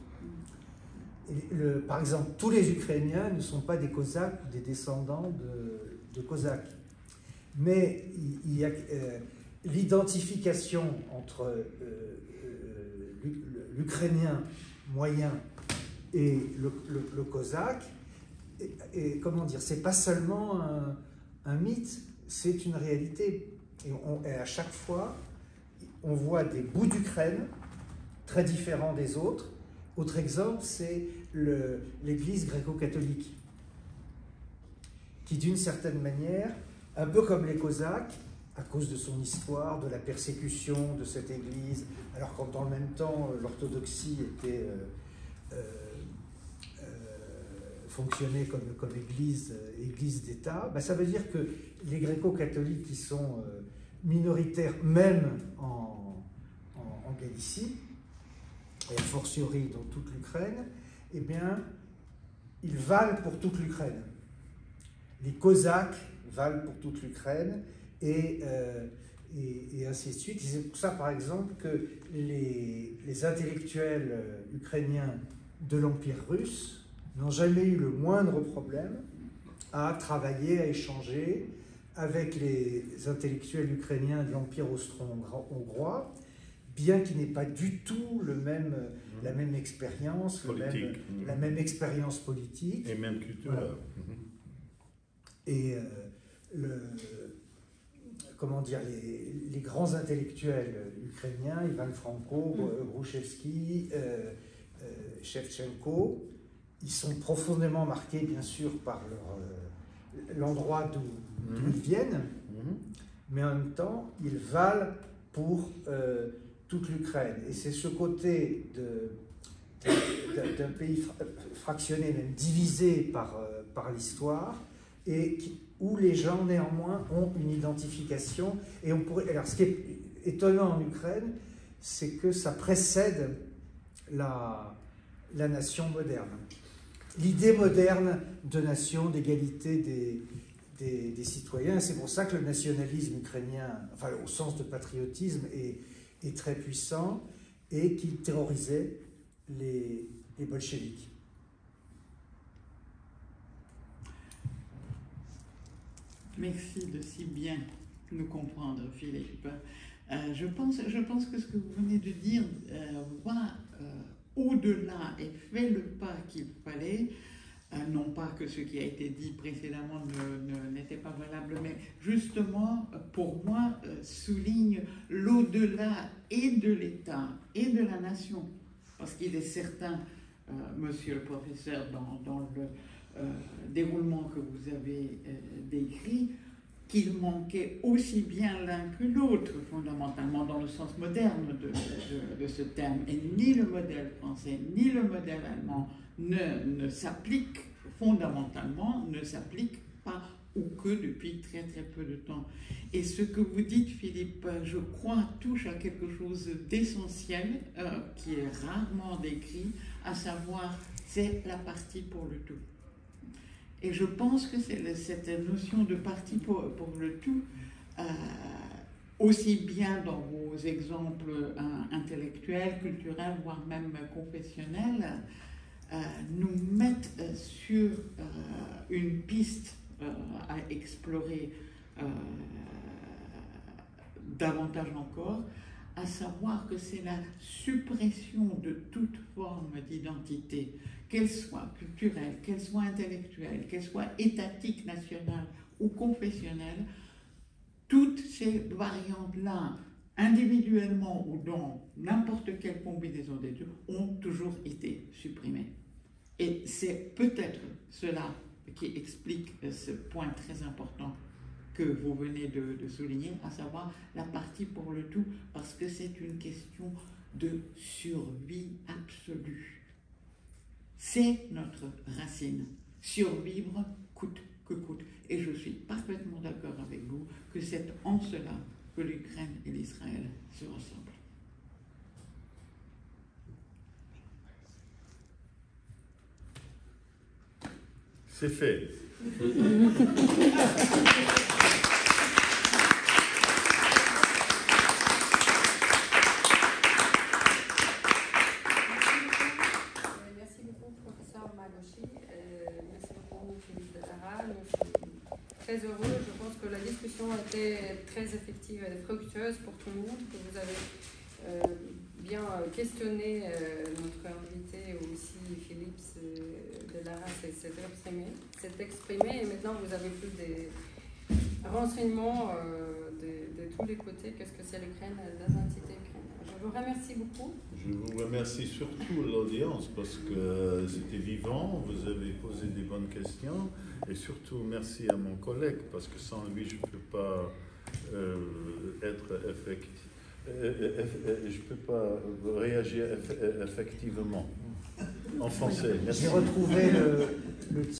[SPEAKER 2] Et le, par exemple, tous les Ukrainiens ne sont pas des Cosaques ou des descendants de, de Cosaques, mais il, il y a euh, l'identification entre euh, euh, l'Ukrainien moyen et le, le, le Cosaque, et, et comment dire, c'est pas seulement un, Un mythe, c'est une réalité. Et, on, et à chaque fois, on voit des bouts d'Ukraine très différents des autres. Autre exemple, c'est l'Église gréco-catholique, qui d'une certaine manière, un peu comme les Cosaques, à cause de son histoire, de la persécution de cette Église, alors qu'en dans le même temps, l'orthodoxie était euh, euh, euh, fonctionnait comme, comme Église, église d'État, ben ça veut dire que les gréco-catholiques qui sont euh, minoritaires, même en, en, en Galicie, et a fortiori dans toute l'Ukraine, eh bien, ils valent pour toute l'Ukraine. Les Cosaques valent pour toute l'Ukraine, et, euh, et, et ainsi de suite. C'est pour ça, par exemple, que les, les intellectuels ukrainiens de l'Empire russe n'ont jamais eu le moindre problème à travailler, à échanger avec les intellectuels ukrainiens de l'Empire austro-hongrois, bien qu'ils n'aient pas du tout le même, mmh. la même expérience, le même, mmh. la même expérience politique.
[SPEAKER 3] Et même culturelle. Voilà. Mmh.
[SPEAKER 2] Et euh, le, comment dire, les, les grands intellectuels ukrainiens, Ivan Franko, mmh. Grushevski, euh, euh, Shevchenko, ils sont profondément marqués, bien sûr, par leur, euh, l'endroit d'où mmh. ils viennent, mmh. mais en même temps, ils valent pour euh, toute l'Ukraine. Et c'est ce côté d'un pays fractionné, même divisé par, euh, par l'histoire, et qui, où les gens, néanmoins, ont une identification. Et on pourrait, alors, ce qui est étonnant en Ukraine, c'est que ça précède la, la nation moderne. L'idée moderne de nation, d'égalité des, des, des citoyens. C'est pour ça que le nationalisme ukrainien, enfin, au sens de patriotisme, est, est très puissant et qu'il terrorisait les, les bolcheviks.
[SPEAKER 9] Merci de si bien nous comprendre, Philippe. Euh, je, pense, je pense que ce que vous venez de dire euh, va euh, au-delà et fait le pas qu'il fallait. Euh, non pas que ce qui a été dit précédemment n'était pas valable, mais justement, pour moi, euh, souligne l'au-delà et de l'État et de la nation. Parce qu'il est certain, euh, monsieur le professeur, dans, dans le Euh, déroulement que vous avez euh, décrit, qu'il manquait aussi bien l'un que l'autre, fondamentalement dans le sens moderne de, de, de ce terme. Et ni le modèle français, ni le modèle allemand ne, ne s'appliquent fondamentalement, ne s'appliquent pas ou que depuis très très peu de temps. Et ce que vous dites, Philippe, je crois, touche à quelque chose d'essentiel euh, qui est rarement décrit, à savoir, c'est la partie pour le tout. Et je pense que c'est cette notion de parti pour, pour le tout, euh, aussi bien dans vos exemples euh, intellectuels, culturels, voire même confessionnels, euh, nous mettent euh, sur euh, une piste euh, à explorer euh, davantage encore, à savoir que c'est la suppression de toute forme d'identité, qu'elle soit culturelle, qu'elle soit intellectuelle, qu'elle soit étatique, nationale ou confessionnelle, toutes ces variantes-là, individuellement ou dans n'importe quelle combinaison des deux, ont toujours été supprimées. Et c'est peut-être cela qui explique ce point très important que vous venez de, de souligner, à savoir la partie pour le tout, parce que c'est une question de survie absolue. C'est notre racine. Survivre coûte que coûte. Et je suis parfaitement d'accord avec vous que c'est en cela que l'Ukraine et l'Israël se ressemblent.
[SPEAKER 3] C'est fait.
[SPEAKER 1] Très heureux, je pense que la discussion a été très effective et fructueuse pour tout le monde, que vous avez euh, bien questionné euh, notre invité aussi, Philippe de Lara, s'est exprimé, s'est exprimé, et maintenant vous avez plus des, renseignements euh, de, de tous les côtés, qu'est-ce que c'est l'Ukraine, l'identité ukrainienne. Je vous remercie beaucoup.
[SPEAKER 3] Je vous remercie surtout l'audience parce que c'était vivant, vous avez posé des bonnes questions et surtout merci à mon collègue parce que sans lui je ne peux pas euh, être effectif, euh, euh, je peux pas réagir eff effectivement en français. Merci.
[SPEAKER 2] J'ai retrouvé le, le